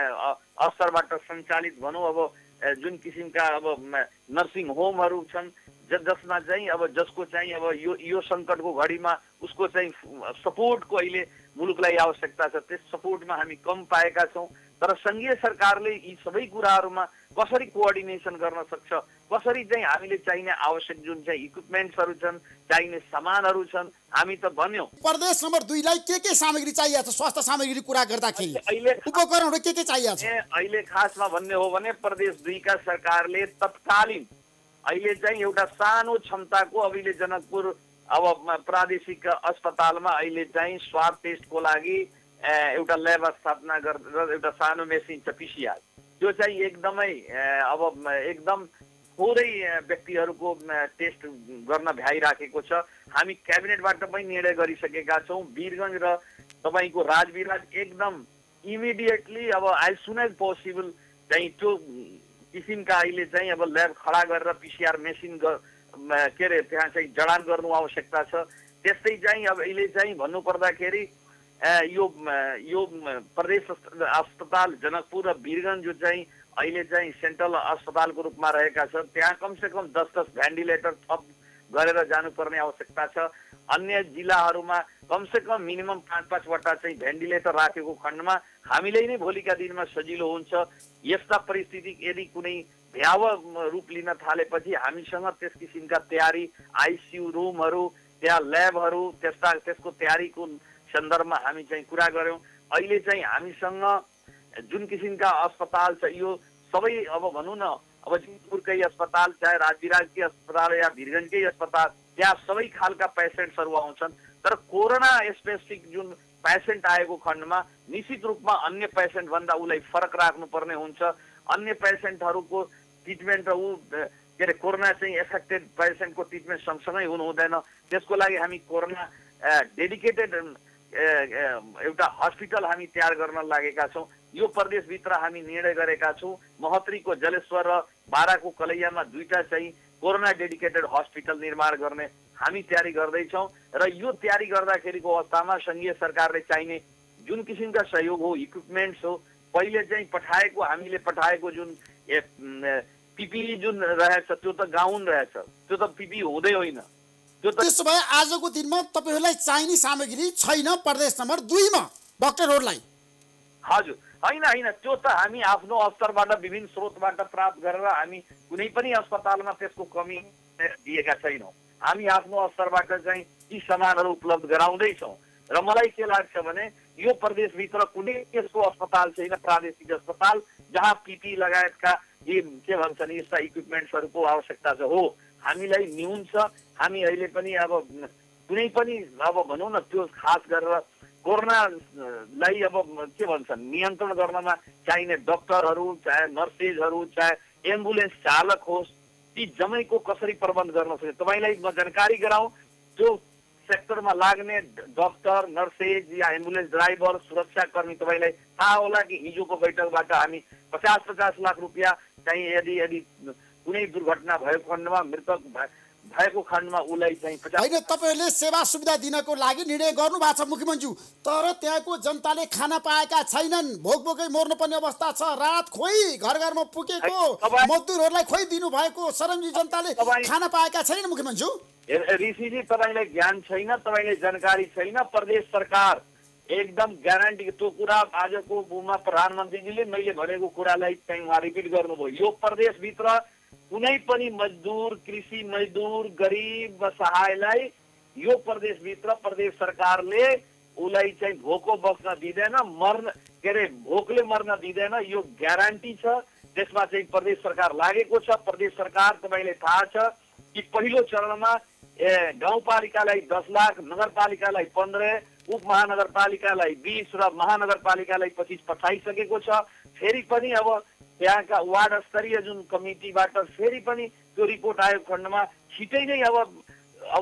अब स्तरबाट सञ्चालित भनौँ, अब जुन किसिमका अब नर्सिङ होमहरू छन्, जसमा चाहिँ अब जसको चाहिँ अब यो सङ्कटको घडीमा उसको चाहिँ सपोर्टको अहिले मुलुकलाई आवश्यकता छ, त्यस सपोर्टमा हामी कम पाएका छौँ। तर सङ्घीय सरकारले यी सबै कुराहरूमा कसरी कोअर्डिनेसन गर्न सक्छ, कसरी चाहिँ हामीले चाहिने आवश्यक जुन चाहिँ इक्विपमेन्ट्सहरू छन्, चाहिने सामानहरू छन्, हामी त भन्यौँ। प्रदेश नम्बर 2 लाई के सामग्री चाहिएको छ? स्वास्थ्य सामग्री कुरा गर्दाखेरि अहिले उपकरणहरू के चाहिएको छ? अहिले खासमा भन्ने हो भने प्रदेश 2 का सरकारले तत्कालीन अहिले चाहिँ एउटा सानो क्षमताको अहिले जनकपुर अब प्रादेशिक अस्पतालमा अहिले चाहिँ स्वाब टेस्टको लागि एउटा ल्याब स्थापना गरेर एउटा सानो मेसिन छ पिसिआर। त्यो चाहिँ एकदमै अब एकदम थोरै व्यक्तिहरूको टेस्ट गर्न भ्याइराखेको छ। हामी क्याबिनेटबाट पनि निर्णय गरिसकेका छौँ। वीरगञ्ज र तपाईँको राजविराज एकदम इमिडिएटली अब एज सुन एज पोसिबल चाहिँ त्यो किसिमका अहिले चाहिँ अब ल्याब खडा गरेर पिसिआर मेसिन के अरे त्यहाँ चाहिँ जडान गर्नु आवश्यकता छ। त्यस्तै चाहिँ अब अहिले चाहिँ भन्नुपर्दाखेरि यो प्रदेश अस्पताल जनकपुर र वीरगञ्ज जो चाहिँ अहिले चाहिँ सेन्ट्रल अस्पतालको रूपमा रहेका छन्, त्यहाँ कमसेकम 10-10 भेन्टिलेटर थप गरेर जानुपर्ने आवश्यकता छ। अन्य जिल्लाहरूमा कमसेकम मिनिमम 5-5 वटा चाहिँ भेन्टिलेटर राखेको खण्डमा हामीले नै भोलिका दिनमा सजिलो हुन्छ। यस्ता परिस्थिति यदि कुनै भयावह रूप लिन थालेपछि हामीसँग त्यस किसिमका तयारी आइसियु रुमहरू, त्यहाँ ल्याबहरू, त्यसको तयारीको सन्दर्भमा हामी चाहिँ कुरा गऱ्यौँ। अहिले चाहिँ हामीसँग जुन किसिमका अस्पताल छ, यो सबै अब भनौँ न अब जितपुरकै अस्पताल, चाहे राजविराजकै अस्पताल या वीरगञ्जकै अस्पताल, त्यहाँ सबै खालका पेसेन्ट्सहरू आउँछन्। तर कोरोना स्पेसिफिक जुन पेसेन्ट आएको खण्डमा निश्चित रूपमा अन्य पेसेन्टभन्दा उसलाई फरक राख्नुपर्ने हुन्छ। अन्य पेसेन्टहरूको ट्रिटमेन्ट र के अरे कोरोना चाहिँ एफेक्टेड पेसेन्टको ट्रिटमेन्ट सँगसँगै हुनु हुँदैन। त्यसको लागि हामी कोरोना डेडिकेटेड एउटा हस्पिटल हामी तयार गर्न लागेका छौँ। यो प्रदेशभित्र हामी निर्णय गरेका छौँ महत्रीको जलेश्वर र बाराको कलैयामा 2टा चाहिँ कोरोना डेडिकेटेड हस्पिटल निर्माण गर्ने हामी तयारी गर्दैछौँ। र यो तयारी गर्दाखेरिको अवस्थामा सङ्घीय सरकारले चाहिने जुन किसिमका सहयोग हो, इक्विपमेन्ट्स हो, पहिले चाहिँ हामीले पठाएको जुन पिपिई जुन रहेछ त्यो त गाउन रहेछ, त्यो त पिपिई हुँदै होइन। त्यसो भए आजको दिनमा तपाईँहरूलाई चाहिने सामग्री छैन प्रदेश नम्बर 2 मा डाक्टरहरूलाई? हजुर, होइन, त्यो त हामी आफ्नो स्तरबाट विभिन्न स्रोतबाट प्राप्त गरेर हामी कुनै पनि अस्पतालमा त्यसको कमी दिएका छैनौँ। हामी आफ्नो स्तरबाट चाहिँ यी सामानहरू उपलब्ध गराउँदैछौँ। र मलाई के लाग्छ भने यो प्रदेशभित्र कुनै यसको अस्पताल छैन, प्रादेशिक अस्पताल, जहाँ पिपी लगायतका यी के भन्छन् यस्ता इक्विपमेन्ट्सहरूको आवश्यकता छ। हो, हामीलाई न्यून छ। हामी अहिले पनि अब कुनै पनि अब भनौँ न त्यो खास गरेर कोरोनालाई अब के भन्छन् नियन्त्रण गर्नमा चाहिने डक्टरहरू, चाहे नर्सेसहरू, चाहे एम्बुलेन्स चालक होस्, ती जम्मैको कसरी प्रबन्ध गर्न सक्छ। तपाईँलाई म जानकारी गराउँ, त्यो सेक्टरमा लाग्ने डाक्टर, नर्सेज या एम्बुलेन्स ड्राइभर, सुरक्षाकर्मी तपाईँलाई थाहा होला कि हिजोको बैठकबाट हामी 50-50 लाख रुपियाँ चाहिँ यदि कुनै दुर्घटना भएको खण्डमा मृतक भएको खण्डमा उसलाई चाहिँ होइन, तपाईँहरूले सेवा सुविधा दिनको लागि निर्णय गर्नु भएको छ मुख्यमन्त्री, तर त्यहाँको जनताले खाना पाएका छैनन्, भोकभोकै मर्नुपर्ने अवस्था छ। रात खोइ घर घरमा पुगेको मजदुरहरूलाई खोइ दिनु भएको सरमजी जनताले खाना पाएका छैनन् मुख्यमन्त्री। ऋषिजी, तपाईँलाई ज्ञान छैन, तपाईँलाई जानकारी छैन। प्रदेश सरकार एकदम ग्यारेन्टी, त्यो कुरा आजको बुमा प्रधानमन्त्रीजीले मैले भनेको कुरालाई चाहिँ उहाँ रिपिट गर्नुभयो। यो प्रदेशभित्र कुनै पनि मजदुर, कृषि मजदुर, गरिब सहायलाई यो प्रदेशभित्र प्रदेश सरकारले उसलाई चाहिँ भोको बस्न दिँदैन, भोकले मर्न दिँदैन। यो ग्यारेन्टी छ, त्यसमा चाहिँ प्रदेश सरकार लागेको छ। प्रदेश सरकार तपाईँलाई थाहा छ कि पहिलो चरणमा गाउँपालिकालाई 10 लाख, नगरपालिकालाई 15, उपमहानगरपालिकालाई 20 र महानगरपालिकालाई 25 पठाइसकेको छ। फेरि पनि अब त्यहाँका वार्ड स्तरीय जुन कमिटीबाट फेरि पनि त्यो रिपोर्ट आएको खण्डमा छिटै नै अब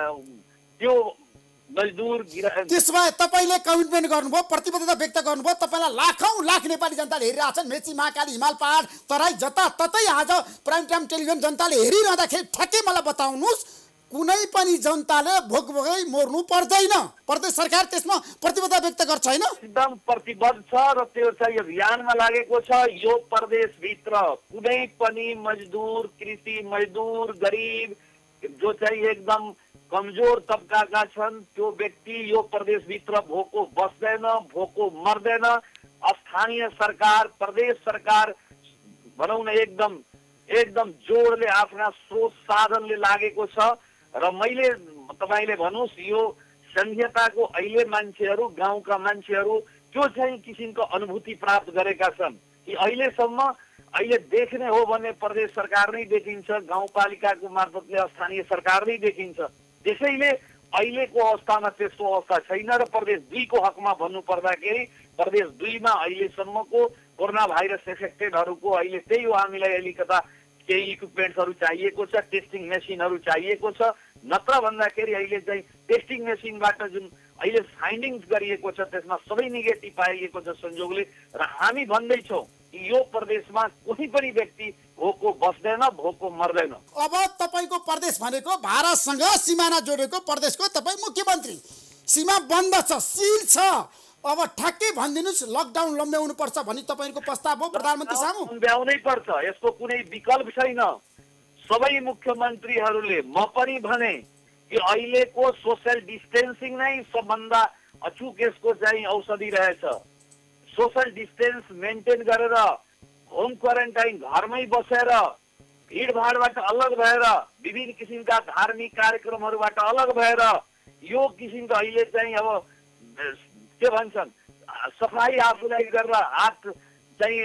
त्यो मजदुर। त्यसो भए तपाईँले कमिटमेन्ट गर्नुभयो, प्रतिबद्धता व्यक्त गर्नुभयो, तपाईँलाई लाखौँ लाख नेपाली जनताले हेरिरहेछन्। मेची, महाकाली, हिमाल पहाड, तराई जताततै आज प्राइम टाइम टेलिभिजन जनताले हेरिरहँदाखेरि ठ्याक्कै मलाई बताउनुहोस्, कुनै पनि जनताले भोकभोकै मर्नु पर्दैन, प्रदेश सरकार त्यसमा प्रतिबद्धता व्यक्त गर्छ होइन? एकदम प्रतिबद्ध छ र त्यो चाहिँ अभियानमा लागेको छ। यो प्रदेशभित्र कुनै पनि मजदुर, कृषि मजदुर, गरिब जो चाहिँ एकदम कमजोर तबकाका छन् त्यो व्यक्ति यो प्रदेशभित्र भोको बस्दैन, भोको मर्दैन। स्थानीय सरकार, प्रदेश सरकार भनौँ न एकदम जोडले आफ्ना स्रोत साधनले लागेको छ। र मैले तपाईँले भन्नुहोस्, यो संघीयताको अहिले मान्छेहरू, गाउँका मान्छेहरू त्यो चाहिँ किसिमको अनुभूति प्राप्त गरेका छन् कि अहिले देख्ने हो भने प्रदेश सरकार नै देखिन्छ, गाउँपालिकाको मार्फतले स्थानीय सरकार नै देखिन्छ। त्यसैले अहिलेको अवस्थामा त्यस्तो अवस्था छैन। र प्रदेश 2 को हकमा भन्नु पर्दाखेरि प्रदेश 2 मा अहिलेसम्मको कोरोना भाइरस एफेक्टेडहरूको अहिले त्यही हो, हामीलाई अलिकता केही इक्विपमेन्ट्सहरू चाहिएको छ, टेस्टिङ मेसिनहरू चाहिएको छ। नत्र भन्दाखेरि अहिले चाहिँ टेस्टिङ मेसिनबाट जुन अहिले फाइन्डिङ्स गरिएको छ त्यसमा सबै नेगेटिभ पाइएको छ संयोगले। र हामी भन्दैछौँ कि यो प्रदेशमा कुनै पनि व्यक्ति भोको बस्दैन, भोको मर्दैन। अब तपाईँको प्रदेश भनेको भारतसँग सिमाना जोडेको प्रदेशको तपाईँ मुख्यमन्त्री, सीमा बन्द छ, सिल छ, अब ठ्याक्कै भनिदिनुहोस् लकडाउन लम्ब्याउनु पर्छ भनी तपाईँको प्रस्ताव हो प्रधानमन्त्री सामु? लम्ब्याउनै पर्छ, यसको कुनै विकल्प छैन। सबै मुख्यमन्त्रीहरूले म पनि भने कि अहिलेको सोशल डिस्टेन्सिङ नै सबभन्दा अचुक यसको चाहिँ औषधि रहेछ। सोशल डिस्टेन्स मेन्टेन गरेर, होम क्वारेन्टाइन, घरमै बसेर, भिडभाडबाट अलग भएर, विभिन्न किसिमका धार्मिक कार्यक्रमहरूबाट अलग भएर यो किसिमको अहिले चाहिँ अब के भन्छन् सफाई आफूलाई गरेर हात चाहिँ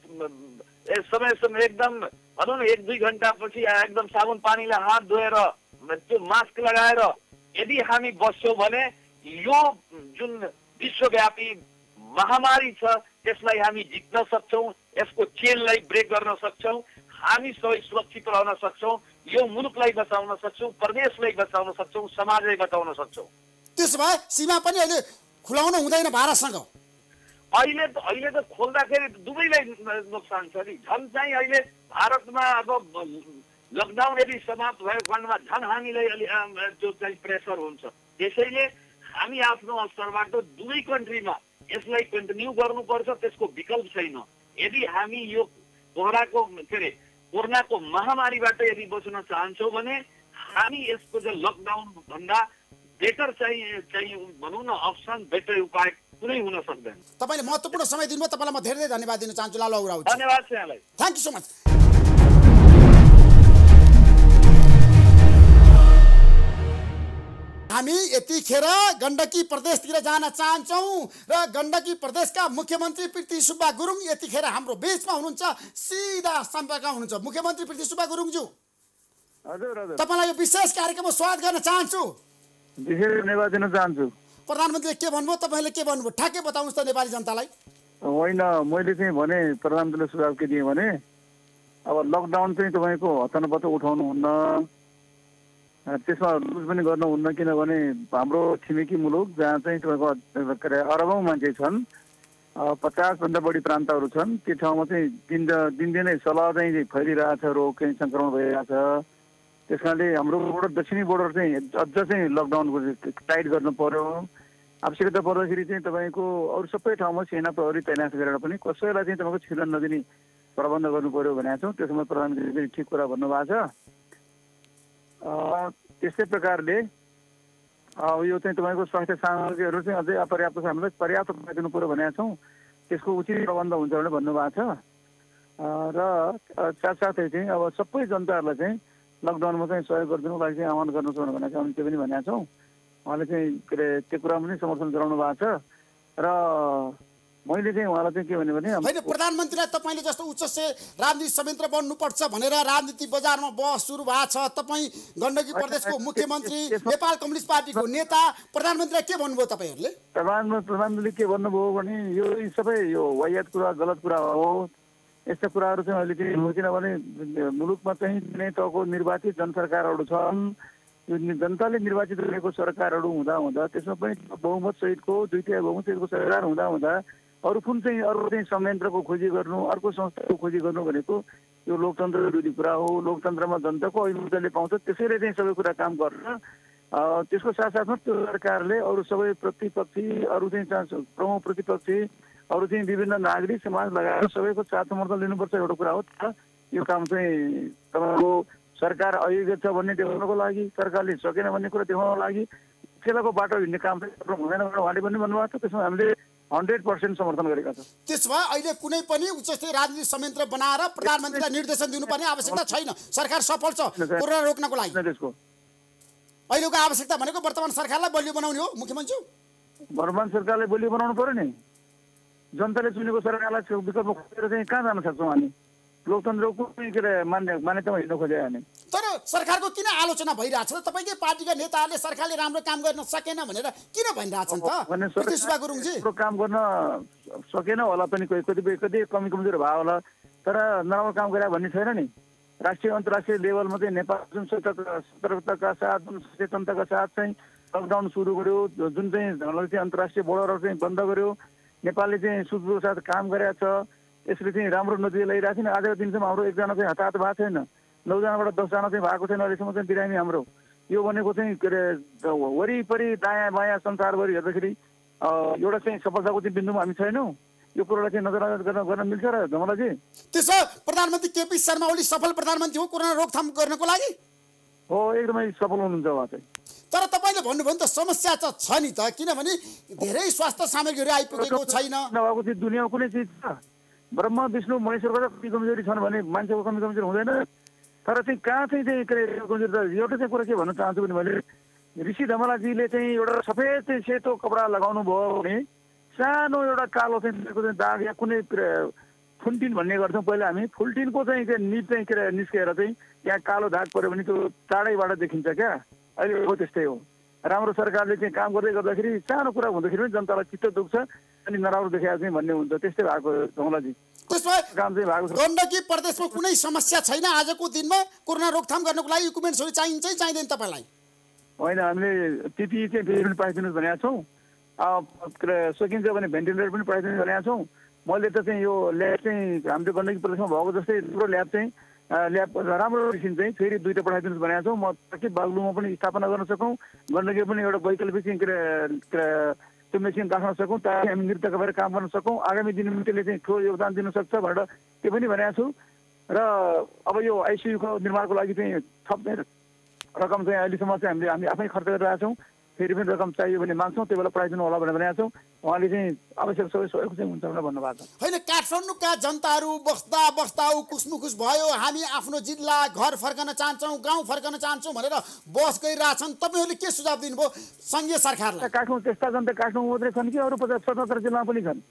समय एकदम भनौँ न 1-2 घन्टापछि एकदम साबुन पानीले हात धोएर त्यो मास्क लगाएर यदि हामी बस्छौँ भने यो जुन विश्वव्यापी महामारी छ त्यसलाई हामी जित्न सक्छौँ, यसको चेनलाई ब्रेक गर्न सक्छौँ, हामी सबै सुरक्षित रहन सक्छौँ, यो मुलुकलाई बचाउन सक्छौँ, प्रदेशलाई बचाउन सक्छौँ, समाजलाई बचाउन सक्छौँ। त्यसो भए सीमा पनि अहिले खुलाउनु हुँदैन भारतसँग? अहिले त खोल्दाखेरि दुवैलाई नोक्सान छ नि। झन् चाहिँ अहिले भारतमा अब लकडाउन यदि समाप्त भएको खण्डमा झन् हामीलाई त्यो चाहिँ प्रेसर हुन्छ। त्यसैले हामी आफ्नो स्तरबाट दुवै कन्ट्रीमा यसलाई कन्टिन्यू गर्नुपर्छ, त्यसको विकल्प छैन। यदि हामी यो कोरोनाको महामारीबाट यदि बच्न चाहन्छौँ भने हामी यसको चाहिँ लकडाउन भन्दा बेटर चाहिँ भनौँ न अप्सन, बेटर उपाय कुनै हुन सक्दैन। तपाईँले महत्त्वपूर्ण समय दिनुभयो, तपाईँलाई म धेरै धन्यवाद दिन चाहन्छु लालु राउत। धन्यवाद छ यहाँलाई, थ्याङ्क यू सो मच। हामी यतिखेर गण्डकी प्रदेशतिर जान चाहन्छौँ र गण्डकी प्रदेशका मुख्यमन्त्री पृथ्वी सुब्बा गुरुङ यतिखेर हाम्रो बीचमा हुनुहुन्छ, सिधा सम्पर्कमा हुनुहुन्छ। मुख्यमन्त्री पृथ्वी सुब्बा गुरुङज्यू, हजुर तपाईँलाई यो विशेष कार्यक्रममा स्वागत गर्न चाहन्छु। विशेष धन्यवाद दिन चाहन्छु। प्रधानमन्त्रीले के भन्नुभयो, तपाईँले के भन्नुभयो, ठ्याक्कै बताउनुहोस् त नेपाली जनतालाई। होइन, मैले चाहिँ भने प्रधानमन्त्रीले सुझाव के दिएँ भने अब लकडाउन चाहिँ तपाईँको हतनपत्त उठाउनुहुन्न, त्यसमा लुज पनि गर्नुहुन्न, किनभने हाम्रो छिमेकी मुलुक जहाँ चाहिँ तपाईँको के अरे अरबौँ मान्छे छन्, 50 भन्दा बढी प्रान्तहरू छन्, त्यो ठाउँमा चाहिँ दिनदिनै सलह चाहिँ फैलिरहेछ, रोग चाहिँ सङ्क्रमण भइरहेछ। त्यस कारणले हाम्रो बोर्डर दक्षिणी बोर्डर चाहिँ अझ चाहिँ लकडाउनको टाइट गर्नु पर्यो। आवश्यकता पर्दाखेरि चाहिँ तपाईँको अरू सबै ठाउँमा सेना प्रहरी तैनात गरेर पनि कसैलाई चाहिँ तपाईँको छिर्न नदिने प्रबन्ध गर्नु पर्यो भनेका छौँ। त्यसमा प्रधानमन्त्रीले ठिक कुरा भन्नुभएको छ। त्यस्तै प्रकारले यो चाहिँ तपाईँको स्वास्थ्य सामग्रीहरू चाहिँ अझै अपर्याप्त छ, हामीलाई पर्याप्त दिनु पर्यो भनेका छौँ। त्यसको उचित प्रबन्ध हुन्छ भनेर भन्नुभएको छ। र साथसाथै चाहिँ अब सबै जनताहरूलाई चाहिँ लकडाउनमा चाहिँ सहयोग गरिदिनुको लागि चाहिँ आह्वान गर्नु छ भनेर चाहिँ हामीले त्यो पनि भनेका छौँ। उहाँले चाहिँ के अरे त्यो कुरामा पनि समर्थन गराउनु भएको छ। र मैले चाहिँ उहाँलाई चाहिँ के भने होइन, प्रधानमन्त्रीलाई तपाईँले जस्तो उच्च राजनीति संयन्त्र बन्नुपर्छ भनेर राजनीति बजारमा बहस सुरु भएको छ। तपाईँ गण्डकी प्रदेशको मुख्यमन्त्री, नेपाल कम्युनिस्ट पार्टीको नेता, प्रधानमन्त्रीलाई के भन्नुभयो तपाईँहरूले? प्रधानमन्त्रीले के भन्नुभयो भने यो सबै यो वाहियात कुरा, गलत कुरा हो। यस्ता कुराहरू चाहिँ अहिले चाहिँ किनभने मुलुकमा चाहिँ कुनै तहको निर्वाचित जनसरकारहरू छन्। यो जनताले निर्वाचित गरेको सरकारहरू हुँदा त्यसमा पनि बहुमत सहितको 2/3 बहुमत सहितको सरकार हुँदा अरू चाहिँ संयन्त्रको खोजी गर्नु, अर्को संस्थाको खोजी गर्नु भनेको यो लोकतन्त्र विरोधी कुरा हो। लोकतन्त्रमा जनताको अभिमतले पाउँछ, त्यसैले चाहिँ सबै कुरा काम गर्न। त्यसको साथसाथमा त्यो सरकारले अरू सबै प्रतिपक्षी, अरू चाहिँ प्रमुख प्रतिपक्षी, अरू चाहिँ विभिन्न नागरिक समाज लगाएर सबैको साथ समर्थन लिनुपर्छ, एउटा कुरा हो। तर यो काम चाहिँ तपाईँको सरकार अयोग्य छ भन्ने देखाउनको लागि, सरकारले सकेन भन्ने कुरा देखाउनको लागि खेलाको बाटो हिँड्ने काम चाहिँ हुँदैन भनेर उहाँले पनि भन्नुभएको छ। त्यसमा हामीले 100% समर्थन गरेका छौँ। त्यसो भए अहिले कुनै पनि उच्चस्तरीय राजनीतिक संयन्त्र बनाएर प्रधानमन्त्रीलाई निर्देशन दिनुपर्ने आवश्यकता छैन। सरकार सफल छ कोरोना रोक्नको लागि। त्यसको अहिलेको आवश्यकता भनेको वर्तमान सरकारलाई बलियो बनाउने हो। मुख्यमन्त्री वर्तमान सरकारले बलियो बनाउनु पर्यो नि। जनताले चुनेको सरकारलाई विकल्प खोजेर चाहिँ कहाँ जान सक्छौँ हामी? लोकतन्त्रको कुनै के अरे मान्यतामा हिँड्न खोजे हामी। तर सरकारको किन आलोचना भइरहेछ त? तपाईँकै पार्टीका नेताहरूले सरकारले राम्रो काम गर्न सकेन भनेर किन भनिरहेछन् त? कृष्णबा गुरुङजी काम गर्न सकेन होला पनि, कति कमी कमजोर भयो होला, तर नराम्रो काम गरे भन्ने छैन नि। राष्ट्रिय अन्तर्राष्ट्रिय लेभलमा चाहिँ नेपाल जुन सतर्कताका साथ, जुन सचेतनताका साथ चाहिँ लकडाउन सुरु गर्यो, जुन चाहिँ अन्तर्राष्ट्रिय बोर्डरहरू चाहिँ बन्द गर्यो, नेपालले चाहिँ सुचारुको साथ काम गरेको छ। यसले चाहिँ राम्रो नतिजा ल्याइरहेको छैन। आजको दिनसम्म हाम्रो एकजना चाहिँ हताहत भएको छैन, 9 जनाबाट 10 जना चाहिँ भएको छैन अहिलेसम्म चाहिँ बिरामी हाम्रो। यो भनेको चाहिँ के अरे वरिपरि दायाँ बायाँ संसारभरि हेर्दाखेरि एउटा चाहिँ सफलताको चाहिँ बिन्दुमा हामी छैनौँ। यो कुरालाई चाहिँ नजरअन्दाज गर्न मिल्छ र धमलाजी? त्यसो प्रधानमन्त्री केपी शर्मा ओली सफल प्रधानमन्त्री हो कोरोना रोकथाम गर्नको लागि? हो, एकदमै सफल हुनुहुन्छ उहाँ चाहिँ। तर तपाईँले भन्नुभयो नि त समस्या त छ नि त, किनभने धेरै स्वास्थ्य सामग्रीहरू आइपुगेको छैन। नभएको चाहिँ दुनियाँमा कुनै चिज छ? ब्रह्मा विष्णु महेश्वरको त कमी कमजोरी छन् भने मान्छेको कमी कमजोरी हुँदैन। तर चाहिँ कहाँ चाहिँ के अरे कमजोरी त एउटा चाहिँ कुरा के भन्न चाहन्छु भने मैले ऋषि धमलाजीले चाहिँ एउटा सफेद चाहिँ सेतो कपडा लगाउनु भयो भने सानो एउटा कालो चाहिँ दाग या कुनै फुन्टिन भन्ने गर्छौँ पहिला हामी, फुल्टिनको चाहिँ निट चाहिँ के अरे निस्केर चाहिँ यहाँ कालो दाग पऱ्यो भने त्यो टाढैबाट देखिन्छ क्या। अहिले हो त्यस्तै हो। राम्रो सरकारले चाहिँ काम गर्दै गर्दाखेरि सानो कुरा हुँदाखेरि पनि जनतालाई चित्त दुख्छ अनि नराम्रो देखाएको चाहिँ भन्ने हुन्छ। त्यस्तै भएको धमलाजी काम चाहिँ भएको छ। गण्डकी प्रदेशमा कुनै समस्या छैन आजको दिनमा कोरोना रोकथाम गर्नको लागि इक्विपमेन्ट्सहरू चाहिन्छ चाहिँदैन तपाईँलाई? होइन, हामीले पिपिई चाहिँ फेरि पनि पाइदिनुहोस् भनेका छौँ। सकिन्छ भने भेन्टिलेटर पनि पाइदिनु भनेका छौँ। मैले त चाहिँ यो ल्याब चाहिँ हाम्रो गण्डकी प्रदेशमा भएको जस्तै राम्रो ल्याब चाहिँ राम्रो मेसिन चाहिँ फेरि 2टा पठाइदिनुहोस् भनेको छौँ। म ताकि बागलुङमा पनि स्थापना गर्न सकौँ, गण्डकी पनि एउटा वैकल्पिक चाहिँ त्यो मेसिन राख्न सकौँ, ताकि हामी नृत्यका भएर काम गर्न सकौँ। आगामी दिनमा त्यसले चाहिँ ठुलो योगदान दिन सक्छ भनेर त्यो पनि भनेको छु। र अब यो आइसियुको निर्माणको लागि चाहिँ थप रकम चाहिँ अहिलेसम्म चाहिँ हामी आफै खर्च गरिरहेका छौँ। फेरि पनि रकम चाहियो भने माग्छौँ, त्यो बेला पठाइदिनु होला भनेर भनेका छौँ। उहाँले चाहिँ आवश्यक सबै सहयोग चाहिँ हुन्छ भनेर भन्नुभएको छ। होइन, काठमाडौँका जनताहरू बस्दा कुसमुकुस भयो, हामी आफ्नो जिल्ला घर फर्कन चाहन्छौँ, गाउँ फर्कन चाहन्छौँ भनेर बस गरिरहेछन्। तपाईँहरूले के सुझाव दिनुभयो सङ्घीय सरकारलाई? काठमाडौँ त्यस्ता जनता काठमाडौँ मात्रै छन् कि अरू 77 जिल्लामा पनि छन्?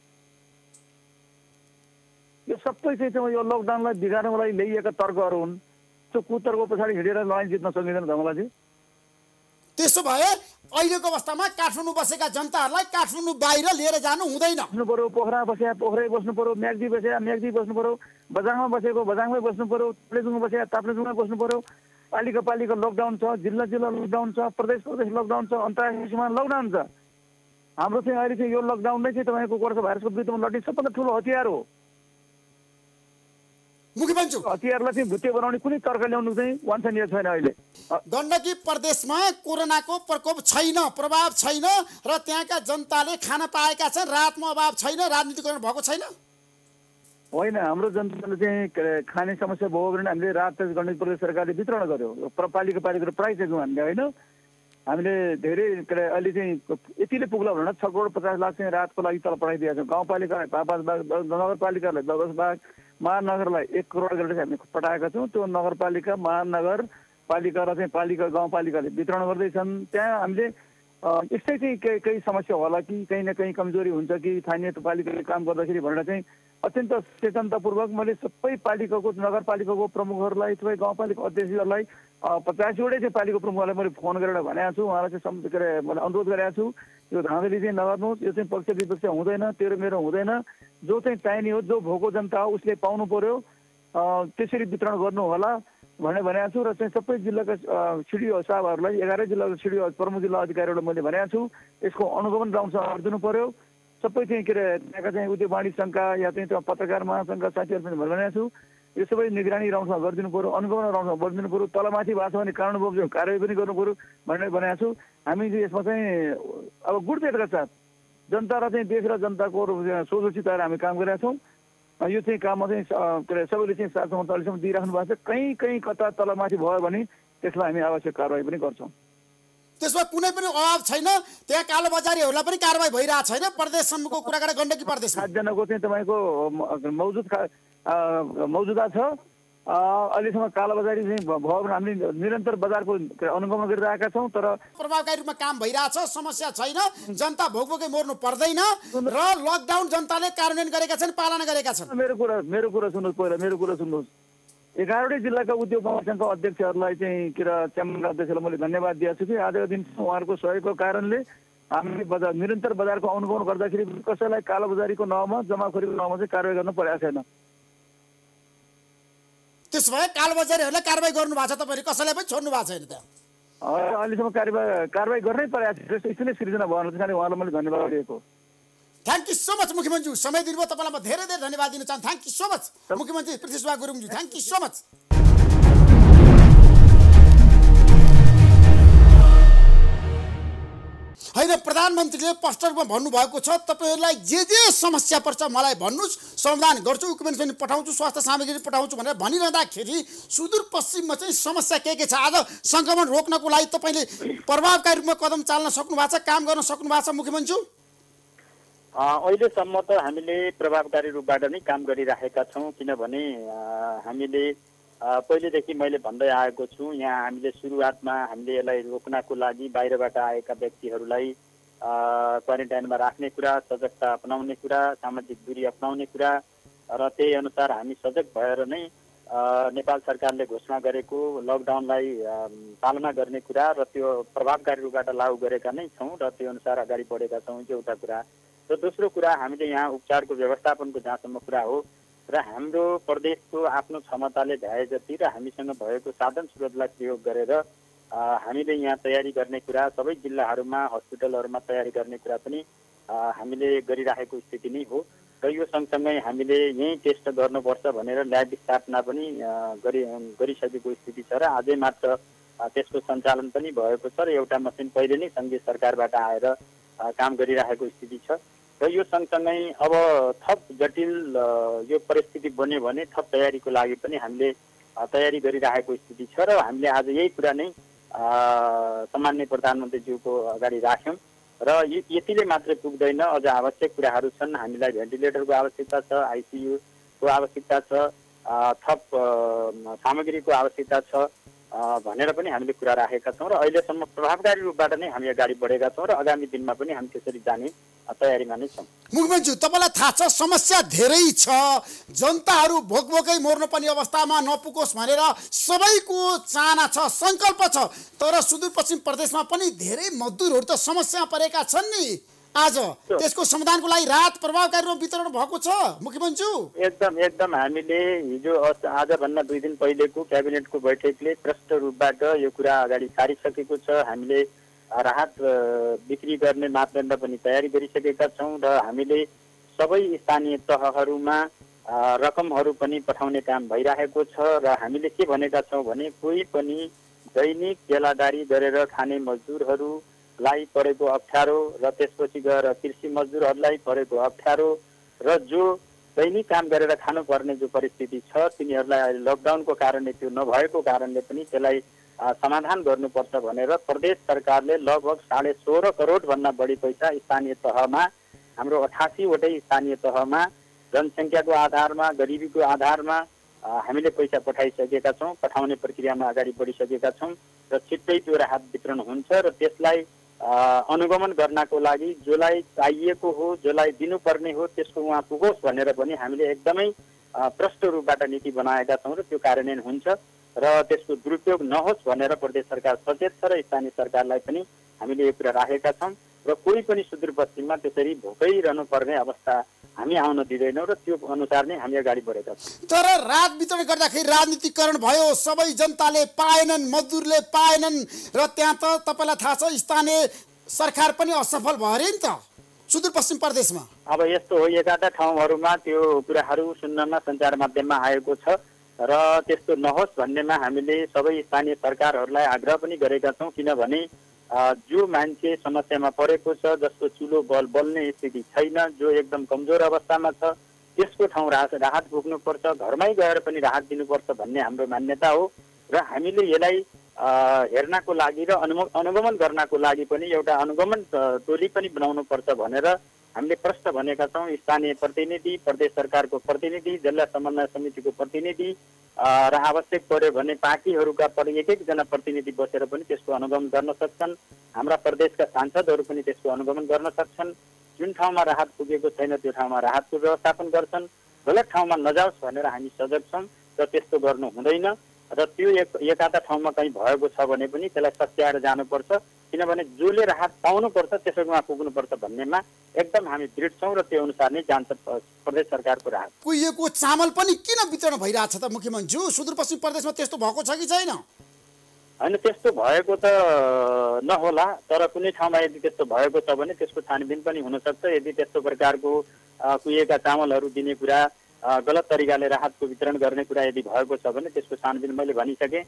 यो सबै चाहिँ यो लकडाउनलाई बिगार्नको लागि ल्याइएका तर्कहरू हुन्। त्यो कुतर्कको पछाडि हिँडेर लडाइँ जित्न सकिँदैन धमलाजी। त्यसो भए अहिलेको अवस्थामा काठमाडौँ बसेका जनताहरूलाई काठमाडौँ बाहिर लिएर जानु हुँदैन। बस्नु पर्यो, पोखरा बसे पोखरै बस्नु पर्यो, म्याग्दी बसे म्याग्दी बस्नु पर्यो, बजाङमा बसेको बजाङमै बस्नु पर्यो, ताप्लेजुङमा बसे ताप्लेजुङमै बस्नु पर्यो। पालिका लकडाउन छ, जिल्ला लकडाउन छ, प्रदेश लकडाउन छ, अन्तर्राष्ट्रिय सीमा लकडाउन छ। हाम्रो चाहिँ अहिले चाहिँ यो लकडाउन नै चाहिँ तपाईँको कोरोना भाइरसको विरुद्धमा लड्ने सबभन्दा ठुलो हतियार हो। मुख्यमन्त्री हतियारलाई चाहिँ भुत्ते बनाउने कुनै तर्क ल्याउनु चाहिँ वाञ्छनीय छैन। अहिले गण्डकी प्रदेशमा कोरोनाको प्रकोप छैन, प्रभाव छैन र त्यहाँका जनताले खान पाएका छन्, राहतमा अभाव छैन, राजनीतिकरण भएको छैन। होइन, हाम्रो जनताले चाहिँ खाने समस्या भयो भने हामीले राहत गण्डकी प्रदेश सरकारले वितरण गर्यो। पालिका प्राइस दियौँ हामीले। होइन, हामीले धेरै अहिले चाहिँ यतिले पुग्ला भनेर 6 करोड 50 लाख चाहिँ राहतको लागि तल पठाइदिएका छौँ। गाउँपालिकालाई 5 भाग, नगरपालिकालाई 10 भाग, महानगरलाई 1 करोड गरेर चाहिँ हामीले पठाएका छौँ। त्यो नगरपालिका, महानगरपालिका र चाहिँ पालिका गाउँपालिकाले वितरण गर्दैछन्। त्यहाँ हामीले यस्तै चाहिँ केही समस्या होला कि कहीँ न कहीँ कमजोरी हुन्छ कि स्थानीय पालिकाले काम गर्दाखेरि भनेर चाहिँ अत्यन्त सचेतनतापूर्वक मैले सबै पालिकाको, नगरपालिकाको प्रमुखहरूलाई, सबै गाउँपालिका अध्यक्षहरूलाई 85वटै चाहिँ पालिका प्रमुखहरूलाई मैले फोन गरेर भनेको छु। उहाँलाई चाहिँ मैले अनुरोध गरेको छु, यो धाँधली चाहिँ नगर्नुहोस्, यो चाहिँ पक्ष विपक्ष हुँदैन, तेरो मेरो हुँदैन। जो चाहिँ चाहिने हो, जो भोको जनता हो उसले पाउनु पर्यो, त्यसरी वितरण गर्नु होला भनेको छु। र चाहिँ सबै जिल्लाका सिडिओ साहबहरूलाई, 11 जिल्लाको सिडिओ प्रमुख जिल्ला अधिकारीहरूलाई मैले भनेको छु, यसको अनुगमन राउन्डसँग गरिदिनु पर्यो। सबै चाहिँ त्यहाँका चाहिँ उद्योग वाणिज्य सङ्घका या चाहिँ पत्रकार महासङ्घका साथीहरू पनि भनेको छु, यो सबै निगरानी राउन्डमा गरिदिनु पर्यो, अनुगमन राउन्डमा गरिदिनु पर्यो, तलमाथि भएको छ भने कानुन बमोजिम कारवाही पनि गर्नु पर्यो भनेको छु। हामी यसमा चाहिँ अब गुणपेटका साथ जनता र चाहिँ देश र जनताको सोझो चिताएर हामी काम गरिरहेका छौँ। यो चाहिँ काममा चाहिँ सबैले चाहिँ साथ समर्थन अहिलेसम्म दिइराख्नु भएको छ। कहीँ कता तलमाथि भयो भने त्यसलाई हामी आवश्यक कारवाही पनि गर्छौँ। त्यसमा कुनै पनि अभाव छैन, त्यहाँ कालोबजारीहरूलाई पनि कारवाही भइरहेको छैन। प्रदेशसम्मको कुरा गरेर गण्डकी प्रदेश 7 जनाको चाहिँ तपाईँको मौजुदा छ। अहिलेसम्म कालोबजारी चाहिँ भयो भने हामीले निरन्तर बजारको अनुगमन गरिरहेका छौँ। तर प्रभावकारी रूपमा काम भइरहेछ, समस्या छैन, जनता भोकभोकै मर्नु पर्दैन र लकडाउन जनताले कार्यान्वयन गरेका छन्, पालना गरेका छन्। मेरो कुरा सुन्नुहोस्, पहिला मेरो कुरा सुन्नुहोस्। 11वटै जिल्लाका उद्योग महासङ्घका अध्यक्षहरूलाई चाहिँ च्याम्बरका अध्यक्षलाई मैले धन्यवाद दिएको छु कि आजको दिन उहाँहरूको सहयोगको कारणले हामीले निरन्तर बजारको अनुगमन गर्दाखेरि कसैलाई कालोबजारीको नाउँमा, जमाखोरीको नाउँमा चाहिँ कारवाही गर्न परेको छैन। त्यसो भए कालोबजारीहरूलाई कारवाही गर्नु भएको छ, तपाईँले कसैलाई पनि छोड्नु भएको छैन त्यहाँ? अहिलेसम्म कारवाही गर्नै परेको थियो। यसले सृजना भएन, त्यस कारण उहाँलाई मैले धन्यवाद दिएको। थ्याङ्क यू सो मच मुख्यमन्त्री, समय दिनुभयो, तपाईँलाई म धेरै धन्यवाद दिन चाहन्छु। थ्याङ्क यू सो मच मुख्यमन्त्री Prithviraj Gurungji, thank you so much. होइन, प्रधानमन्त्रीले स्पष्ट रूपमा भन्नुभएको छ, तपाईँहरूलाई जे समस्या पर्छ मलाई भन्नुहोस्, समाधान गर्छु, इक्विपमेन्ट पनि पठाउँछु, स्वास्थ्य सामग्री पठाउँछु भनेर भनिरहँदाखेरि सुदूरपश्चिममा चाहिँ समस्या के छ? आज सङ्क्रमण रोक्नको लागि तपाईँले प्रभावकारी रूपमा कदम चाल्न सक्नु भएको छ, काम गर्न सक्नु भएको छ मुख्यमन्त्री? अहिलेसम्म त हामीले प्रभावकारी रूपबाट नै काम गरिराखेका छौँ। किनभने हामीले पहिलेदेखि मैले भन्दै आएको छु, यहाँ हामीले सुरुवातमा हामीले यसलाई रोक्नको लागि बाहिरबाट आएका व्यक्तिहरूलाई क्वारेन्टाइनमा राख्ने कुरा, सजगता अपनाउने कुरा, सामाजिक दूरी अपनाउने कुरा र त्यही अनुसार हामी सजग भएर नै नेपाल सरकारले घोषणा गरेको लकडाउनलाई पालना गर्ने कुरा र त्यो प्रभावकारी रूपबाट लागू गरेका नै छौँ र त्यो अनुसार अगाडि बढेका छौँ। त्यो एउटा कुरा। र दोस्रो कुरा, हामीले यहाँ उपचारको व्यवस्थापनको जहाँसम्म कुरा हो र हाम्रो प्रदेशको आफ्नो क्षमताले भए जति र हामीसँग भएको साधन स्रोतलाई प्रयोग गरेर हामीले यहाँ तयारी गर्ने कुरा, सबै जिल्लाहरूमा हस्पिटलहरूमा तयारी गर्ने कुरा पनि हामीले गरिराखेको स्थिति नै हो। र यो सँगसँगै हामीले यहीँ टेस्ट गर्नुपर्छ भनेर ल्याब स्थापना पनि गरिसकेको स्थिति छ र अझै मात्र त्यसको सञ्चालन पनि भएको छ र एउटा मसिन पहिले नै सङ्घीय सरकारबाट आएर काम गरिराखेको स्थिति छ। र यो सँगसँगै अब थप जटिल यो परिस्थिति बन्यो भने थप तयारीको लागि पनि हामीले तयारी गरिराखेको स्थिति छ र हामीले आज यही कुरा नै सामान्य प्रधानमन्त्रीज्यूको अगाडि राख्यौँ र यतिले मात्रै पुग्दैन, अझ आवश्यक कुराहरू छन्। हामीलाई भेन्टिलेटरको आवश्यकता छ, आइसियुको आवश्यकता छ, थप सामग्रीको आवश्यकता छ भनेर पनि हामीले कुरा राखेका छौँ र अहिलेसम्म प्रभावकारी रूपबाट नै हामी अगाडि बढेका छौँ र आगामी दिनमा पनि हामी त्यसरी जाने तयारीमा नै छौँ। मुख्यमन्त्री, तपाईँलाई थाहा छ समस्या धेरै छ, जनताहरू भोकभोकै मर्नुपर्ने अवस्थामा नपुगोस् भनेर सबैको चाहना छ, सङ्कल्प छ। तर सुदूरपश्चिम प्रदेशमा पनि धेरै मजदुरहरू त समस्या परेका छन् नि, आज त्यसको समाधानको लागि राहत प्रभावकारी रूपमा वितरण भएको छ मुख्यमन्त्री? एकदम हामीले हिजो आजभन्दा 2 दिन पहिलेको क्याबिनेटको बैठकले प्रष्ट रूपबाट यो कुरा अगाडि सारिसकेको छ। हामीले राहत बिक्री गर्ने मापदण्ड पनि तयारी गरिसकेका छौँ र हामीले सबै स्थानीय तहहरूमा रकमहरू पनि पठाउने काम भइरहेको छ र हामीले के भनेका छौँ भने कोही पनि दैनिक बेलादारी गरेर खाने मजदुरहरूलाई परेको अप्ठ्यारो र त्यसपछि गएर कृषि मजदुरहरूलाई परेको अप्ठ्यारो र जो दैनिक काम गरेर खानुपर्ने जो परिस्थिति छ तिनीहरूलाई अहिले लकडाउनको कारणले त्यो नभएको कारणले पनि त्यसलाई समाधान गर्नुपर्छ भनेर प्रदेश सरकारले लगभग 16.5 करोडभन्दा बढी पैसा स्थानीय तहमा हाम्रो 88 वटै स्थानीय तहमा जनसङ्ख्याको आधारमा गरिबीको आधारमा हामीले पैसा पठाइसकेका छौँ। पठाउने प्रक्रियामा अगाडि बढिसकेका छौँ र छिट्टै त्यो राहत वितरण हुन्छ र त्यसलाई अनुगमन गर्नको लागि जसलाई चाहिएको हो जसलाई दिनुपर्ने हो त्यसको उहाँ पुगोस् भनेर पनि हामीले एकदमै प्रष्ट रूपबाट नीति बनाएका छौँ र त्यो कार्यान्वयन हुन्छ र त्यसको दुरुपयोग नहोस् भनेर प्रदेश सरकार सचेत छ र स्थानीय सरकारलाई पनि हामीले यो कुरा राखेका छौँ र कोही पनि सुदूरपश्चिममा त्यसरी भोकै रहनु पर्ने अवस्था हामी आउन दिँदैनौँ र त्यो अनुसार नै हामी अगाडि बढेका छौँ। तर राहत वितरण गर्दाखेरि राजनीतिकरण भयो, सबै जनताले पाएनन्, मजदुरले पाएनन् र त्यहाँ त तपाईँलाई थाहा छ स्थानीय सरकार पनि असफल भयो अरे नि त सुदूरपश्चिम प्रदेशमा। अब यस्तो हो, एकाटा ठाउँहरूमा त्यो कुराहरू सुन्नमा सञ्चार माध्यममा आएको छ र त्यस्तो नहोस् भन्नेमा हामीले सबै स्थानीय सरकारहरूलाई आग्रह पनि गरेका छौँ। किनभने जो मान्छे समस्यामा परेको छ, जसको चुलो बल्ने स्थिति छैन, जो एकदम कमजोर अवस्थामा छ, त्यसको ठाउँ राहत पुग्नुपर्छ, घरमै गएर पनि राहत दिनुपर्छ भन्ने हाम्रो मान्यता हो र हामीले यसलाई हेर्नको लागि र अनुगमन गर्नको लागि पनि एउटा अनुगमन टोली पनि बनाउनु पर्छ भनेर हामीले प्रष्ट भनेका छौँ। स्थानीय प्रतिनिधि, प्रदेश सरकारको प्रतिनिधि, जिल्ला समन्वय समितिको प्रतिनिधि र आवश्यक पर्यो भने पार्टीहरूका एक-एकजना प्रतिनिधि बसेर पनि त्यसको अनुगमन गर्न सक्छन्। हाम्रा प्रदेशका सांसदहरू पनि त्यसको अनुगमन गर्न सक्छन्। जुन ठाउँमा राहत पुगेको छैन त्यो ठाउँमा राहतको व्यवस्थापन गर्छन्। गलत ठाउँमा नजाओस् भनेर हामी सजग छौँ र त्यस्तो गर्नु हुँदैन र त्यो एकाता ठाउँमा कहीँ भएको छ भने पनि त्यसलाई सच्याएर जानुपर्छ। किनभने जसले राहत पाउनुपर्छ त्यसैमा पुग्नुपर्छ भन्नेमा एकदम हामी दृढ छौँ र त्यो अनुसार नै जान्छ प्रदेश सरकारको राहत। कुहिएको चामल पनि किन वितरण भइरहेछ त मुख्यमन्त्री? सुदूरपश्चिम प्रदेशमा त्यस्तो भएको छ कि छैन? होइन, त्यस्तो भएको त नहोला, तर कुनै ठाउँमा यदि त्यस्तो भएको छ भने त्यसको छानबिन पनि हुनसक्छ। यदि त्यस्तो प्रकारको कुहिएका चामलहरू दिने कुरा, गलत तरिकाले राहतको वितरण गर्ने कुरा यदि भएको छ भने त्यसको छानबिन मैले भनिसकेँ।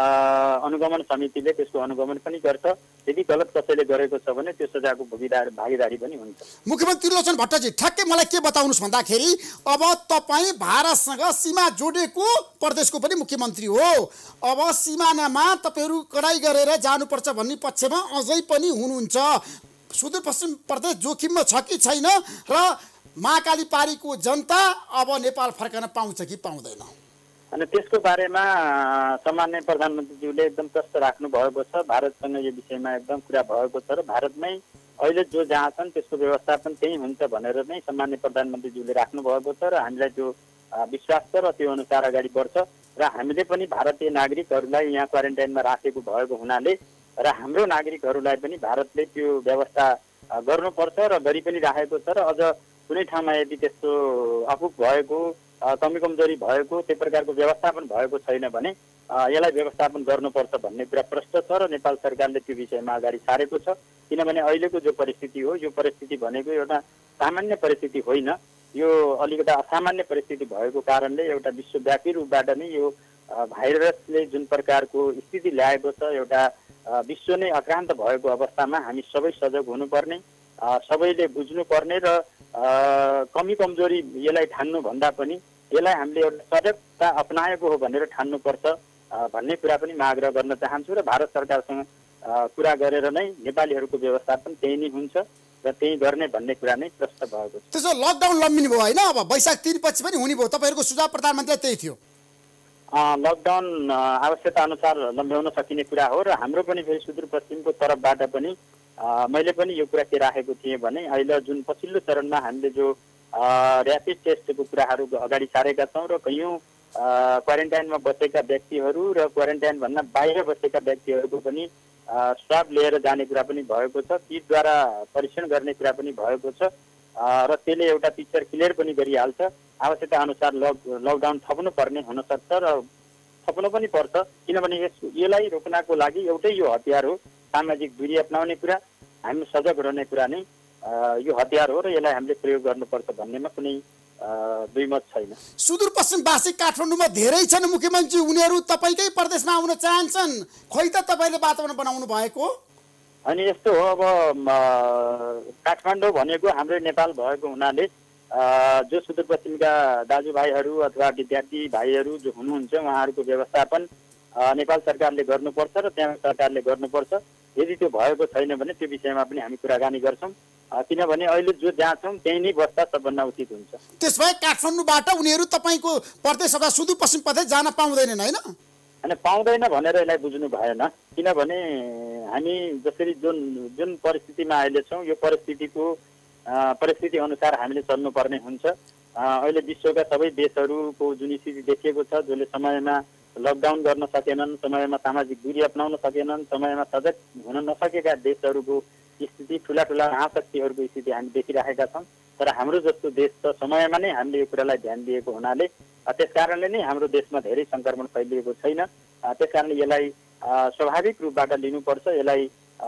अनुगमन समितिले त्यसको अनुगमन पनि गर्छ। यदि गलत कसैले गरेको छ भने त्यो सजाको भागीदारी पनि हुन्छ। मुख्यमन्त्री त्रिलोचन भट्टजी, ठ्याक्कै मलाई के बताउनुहोस् भन्दाखेरि अब तपाईँ भारतसँग सीमा जोडेको प्रदेशको पनि मुख्यमन्त्री हो। अब सिमानामा तपाईँहरू कडाइ गरेर जानुपर्छ भन्ने पक्षमा अझै पनि हुनुहुन्छ। सुदूरपश्चिम प्रदेश जोखिममा छ कि छैन र महाकाली पारीको जनता अब नेपाल फर्कन पाउँछ कि पाउँदैन? अनि त्यसको बारेमा सामान्य प्रधानमन्त्रीज्यूले एकदम प्रश्न राख्नु भएको छ। भारतसँग यो विषयमा एकदम कुरा भएको छ र भारतमै अहिले जो जहाँ छन् त्यसको व्यवस्थापन त्यही हुन्छ भनेर नै सामान्य प्रधानमन्त्रीज्यूले राख्नु भएको छ र हामीलाई त्यो विश्वास छ र त्यो अनुसार अगाडि बढ्छ र हामीले पनि भारतीय नागरिकहरूलाई यहाँ क्वारेन्टाइनमा राखेको भएको हुनाले र हाम्रो नागरिकहरूलाई पनि भारतले त्यो व्यवस्था गर्नुपर्छ र गरि पनि राखेको छ र अझ कुनै ठाउँमा यदि त्यस्तो अपुग भएको, कमी कमजोरी भएको, त्यो प्रकारको व्यवस्थापन भएको छैन भने यसलाई व्यवस्थापन गर्नुपर्छ भन्ने कुरा प्रष्ट छ र नेपाल सरकारले त्यो विषयमा अगाडि सारेको छ। किनभने अहिलेको जो परिस्थिति हो यो परिस्थिति भनेको एउटा सामान्य परिस्थिति होइन, यो अलिकता असामान्य परिस्थिति भएको कारणले एउटा विश्वव्यापी रूपबाट नै यो भाइरसले जुन प्रकारको स्थिति ल्याएको छ, एउटा विश्व नै आक्रान्त भएको अवस्थामा हामी सबै सजग हुनुपर्ने, सबैले बुझ्नुपर्ने र कमी कमजोरी यसलाई ठान्नु भन्दा पनि यसलाई हामीले एउटा सजगता अपनाएको हो भनेर ठान्नुपर्छ भन्ने कुरा पनि म आग्रह गर्न चाहन्छु र भारत सरकारसँग कुरा गरेर नै नेपालीहरूको व्यवस्थापन त्यही नै हुन्छ र त्यही गर्ने भन्ने कुरा नै प्रश्न भएको छ। त्यसो लकडाउन लम्बिनु भयो होइन? अब वैशाख 3 पछि पनि हुने भयो। तपाईँहरूको सुझाव प्रधानमन्त्रीलाई त्यही थियो? लकडाउन आवश्यकता अनुसार लम्ब्याउन सकिने कुरा हो र हाम्रो पनि फेरि सुदूरपश्चिमको तर्फबाट पनि मैले पनि यो कुरा के राखेको थिएँ भने अहिले जुन पछिल्लो चरणमा हामीले जो ऱ्यापिड टेस्टको कुराहरू अगाडि सारेका छौँ र कयौँ क्वारेन्टाइनमा बसेका व्यक्तिहरू र क्वारेन्टाइनभन्दा बाहिर बसेका व्यक्तिहरूको पनि स्वाब लिएर जाने कुरा पनि भएको छ, किटद्वारा परीक्षण गर्ने कुरा पनि भएको छ र त्यसले एउटा पिक्चर क्लियर पनि गरिहाल्छ। आवश्यकता अनुसार लकडाउन थप्नु पर्ने हुनसक्छ र थप्नु पनि पर्छ, किनभने यसलाई रोक्नको लागि एउटै यो हतियार हो, सामाजिक दूरी अपनाउने कुरा, हामी सजग रहने कुरा नै यो हतियार हो र यसलाई हामीले प्रयोग गर्नुपर्छ भन्नेमा कुनै दुईमत छैन। सुदूरपश्चिमवासी काठमाडौँमा धेरै छन् मुख्यमन्त्री, उनीहरू तपाईँकै प्रदेशमा आउन चाहन्छन्, खोइ त तपाईँले वातावरण बनाउनु भएको? अनि यस्तो हो, अब काठमाडौँ भनेको हाम्रो नेपाल भएको हुनाले जो सुदूरपश्चिमका दाजुभाइहरू अथवा विद्यार्थी भाइहरू जो हुनुहुन्छ उहाँहरूको व्यवस्थापन नेपाल सरकारले गर्नुपर्छ र त्यहाँ सरकारले गर्नुपर्छ। यदि त्यो भएको छैन भने त्यो विषयमा पनि हामी कुराकानी गर्छौँ, किनभने अहिले जो जहाँ छौँ त्यही नै बस्दा सबभन्दा उचित हुन्छ। त्यसभए काठमाडौँबाट उनीहरू तपाईँको प्रदेश अथवा सुदूरपश्चिम प्रदेश जान पाउँदैनन् होइन? अनि पाउँदैन भनेर यसलाई बुझ्नु भएन, किनभने हामी जसरी जुन परिस्थितिमा अहिले छौँ यो परिस्थिति अनुसार हामीले चल्नुपर्ने हुन्छ। अहिले विश्वका सबै देशहरूको जुन स्थिति देखिएको छ, जसले समयमा लकडाउन गर्न सकेनन्, समयमा सामाजिक दूरी अपनाउन सकेनन्, समयमा सजग हुन नसकेका देशहरूको स्थिति, ठुला महाशक्तिहरूको स्थिति हामी देखिरहेका छौँ। तर हाम्रो जस्तो देश त समयमा नै हामीले यो कुरालाई ध्यान दिएको हुनाले त्यसकारणले नै हाम्रो देशमा धेरै सङ्क्रमण फैलिएको छैन। त्यसकारणले यसलाई स्वाभाविक रूपबाट लिनुपर्छ। यसलाई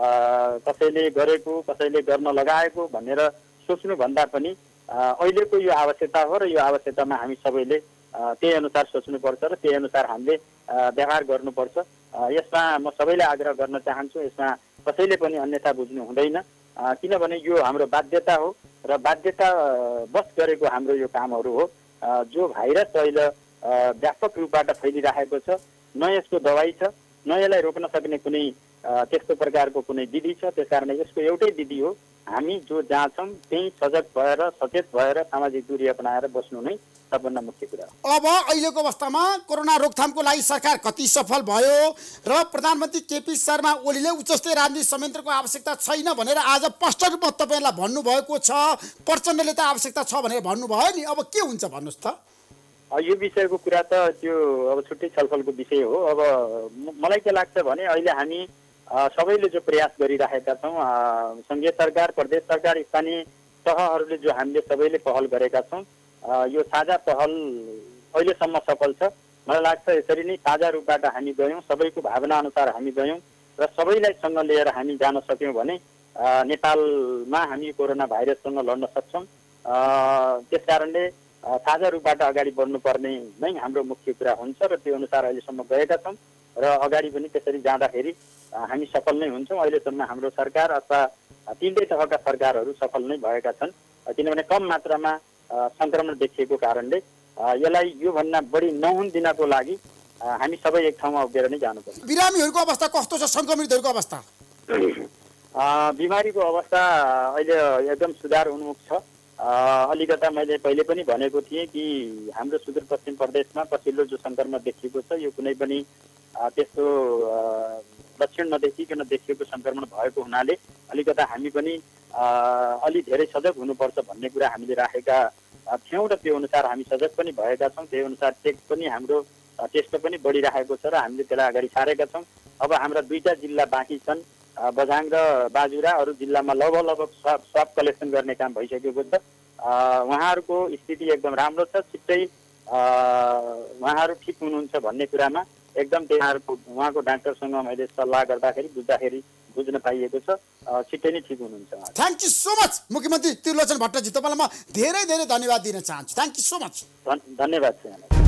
कसैले गरेको कसैले गर्न लगाएको भनेर सोच्नुभन्दा पनि अहिलेको यो आवश्यकता हो र यो आवश्यकतामा हामी सबैले त्यही अनुसार सोच्नुपर्छ र त्यही अनुसार हामीले व्यवहार गर्नुपर्छ। यसमा म सबैलाई आग्रह गर्न चाहन्छु, यसमा कसैले पनि अन्यथा बुझ्नु हुँदैन, किनभने यो हाम्रो बाध्यता हो र बाध्यता बस गरेको हाम्रो यो कामहरू हो। जो भाइरस अहिले व्यापक रूपबाट फैलिरहेको छ, न यसको दबाई छ, न यसलाई रोक्न सक्ने कुनै त्यस्तो प्रकारको कुनै विधि छ। त्यसकारण यसको एउटै विधि हो, हामी जो जहाँ छौँ त्यही सजग भएर सचेत भएर सामाजिक दूरी अपनाएर बस्नु नै सबभन्दा मुख्य कुरा हो। अब अहिलेको अवस्थामा कोरोना रोकथामको लागि सरकार कति सफल भयो र प्रधानमन्त्री केपी शर्मा ओलीले उच्चस्तरीय राजनीतिक संयन्त्रको आवश्यकता छैन भनेर आज स्पष्ट रूपमा तपाईँलाई भन्नुभएको छ, प्रचण्डले त आवश्यकता छ भनेर भन्नुभयो नि, अब के हुन्छ भन्नुहोस् त? यो विषयको कुरा त त्यो अब छुट्टै छलफलको विषय हो। अब मलाई के लाग्छ भने अहिले हामी सबैले जो प्रयास गरिरहेका छौँ, सङ्घीय सरकार, प्रदेश सरकार, स्थानीय तहहरूले जो हामीले सबैले पहल गरेका छौँ, यो साझा पहल अहिलेसम्म सफल छ। मलाई लाग्छ यसरी नै साझा रूपबाट हामी गयौँ, सबैको भावना अनुसार हामी गयौँ र सबैलाई सँग लिएर हामी जान सक्यौँ भने नेपालमा हामी कोरोना भाइरससँग लड्न सक्छौँ। त्यसकारणले साझा रूपबाट अगाडि बढ्नुपर्ने नै हाम्रो मुख्य कुरा हुन्छ र त्यो अनुसार अहिलेसम्म गएका छौँ र अगाडि पनि त्यसरी जाँदाखेरि हामी सफल नै हुन्छौँ। अहिलेसम्म हाम्रो सरकार अथवा तीनटै तहका सरकारहरू सफल नै भएका छन्, किनभने कम मात्रामा सङ्क्रमण देखिएको कारणले यसलाई योभन्दा बढी नहुन दिनको लागि हामी सबै एक ठाउँमा उभिएर नै जानुपर्छ। बिरामीहरूको अवस्था कस्तो छ, सङ्क्रमितहरूको अवस्था? बिमारीको अवस्था अहिले एकदम सुधार उन्मुख छ। अलिकता मैले पहिले पनि भनेको थिएँ कि हाम्रो सुदूरपश्चिम प्रदेशमा पछिल्लो जो सङ्क्रमण देखिएको छ यो कुनै पनि त्यस्तो लक्षण नदेखिकन देखिएको सङ्क्रमण भएको हुनाले अलिकता हामी पनि अलि धेरै सजग हुनुपर्छ भन्ने कुरा हामीले राखेका थियौँ र त्यो अनुसार हामी सजग पनि भएका छौँ। त्यही अनुसार चेक पनि हाम्रो टेस्ट पनि बढिरहेको छ र हामीले त्यसलाई अगाडि सारेका छौँ। अब हाम्रा 2टा जिल्ला बाँकी छन्, बझाङ र बाजुरा। अरू जिल्लामा लगभग स्वाब कलेक्सन गर्ने काम भइसकेको छ। उहाँहरूको स्थिति एकदम राम्रो छ, छिट्टै उहाँहरू ठिक हुनुहुन्छ भन्ने कुरामा एकदम उहाँको डाक्टरसँग मैले सल्लाह गर्दाखेरि बुझ्न पाइएको छ, छिट्टै नै ठिक हुनुहुन्छ। थ्याङ्क यू सो मच मुख्यमन्त्री त्रिलोचन भट्टजी, तपाईँलाई म धेरै धेरै धन्यवाद दिन चाहन्छु। Thank you so much. धन्यवाद छ।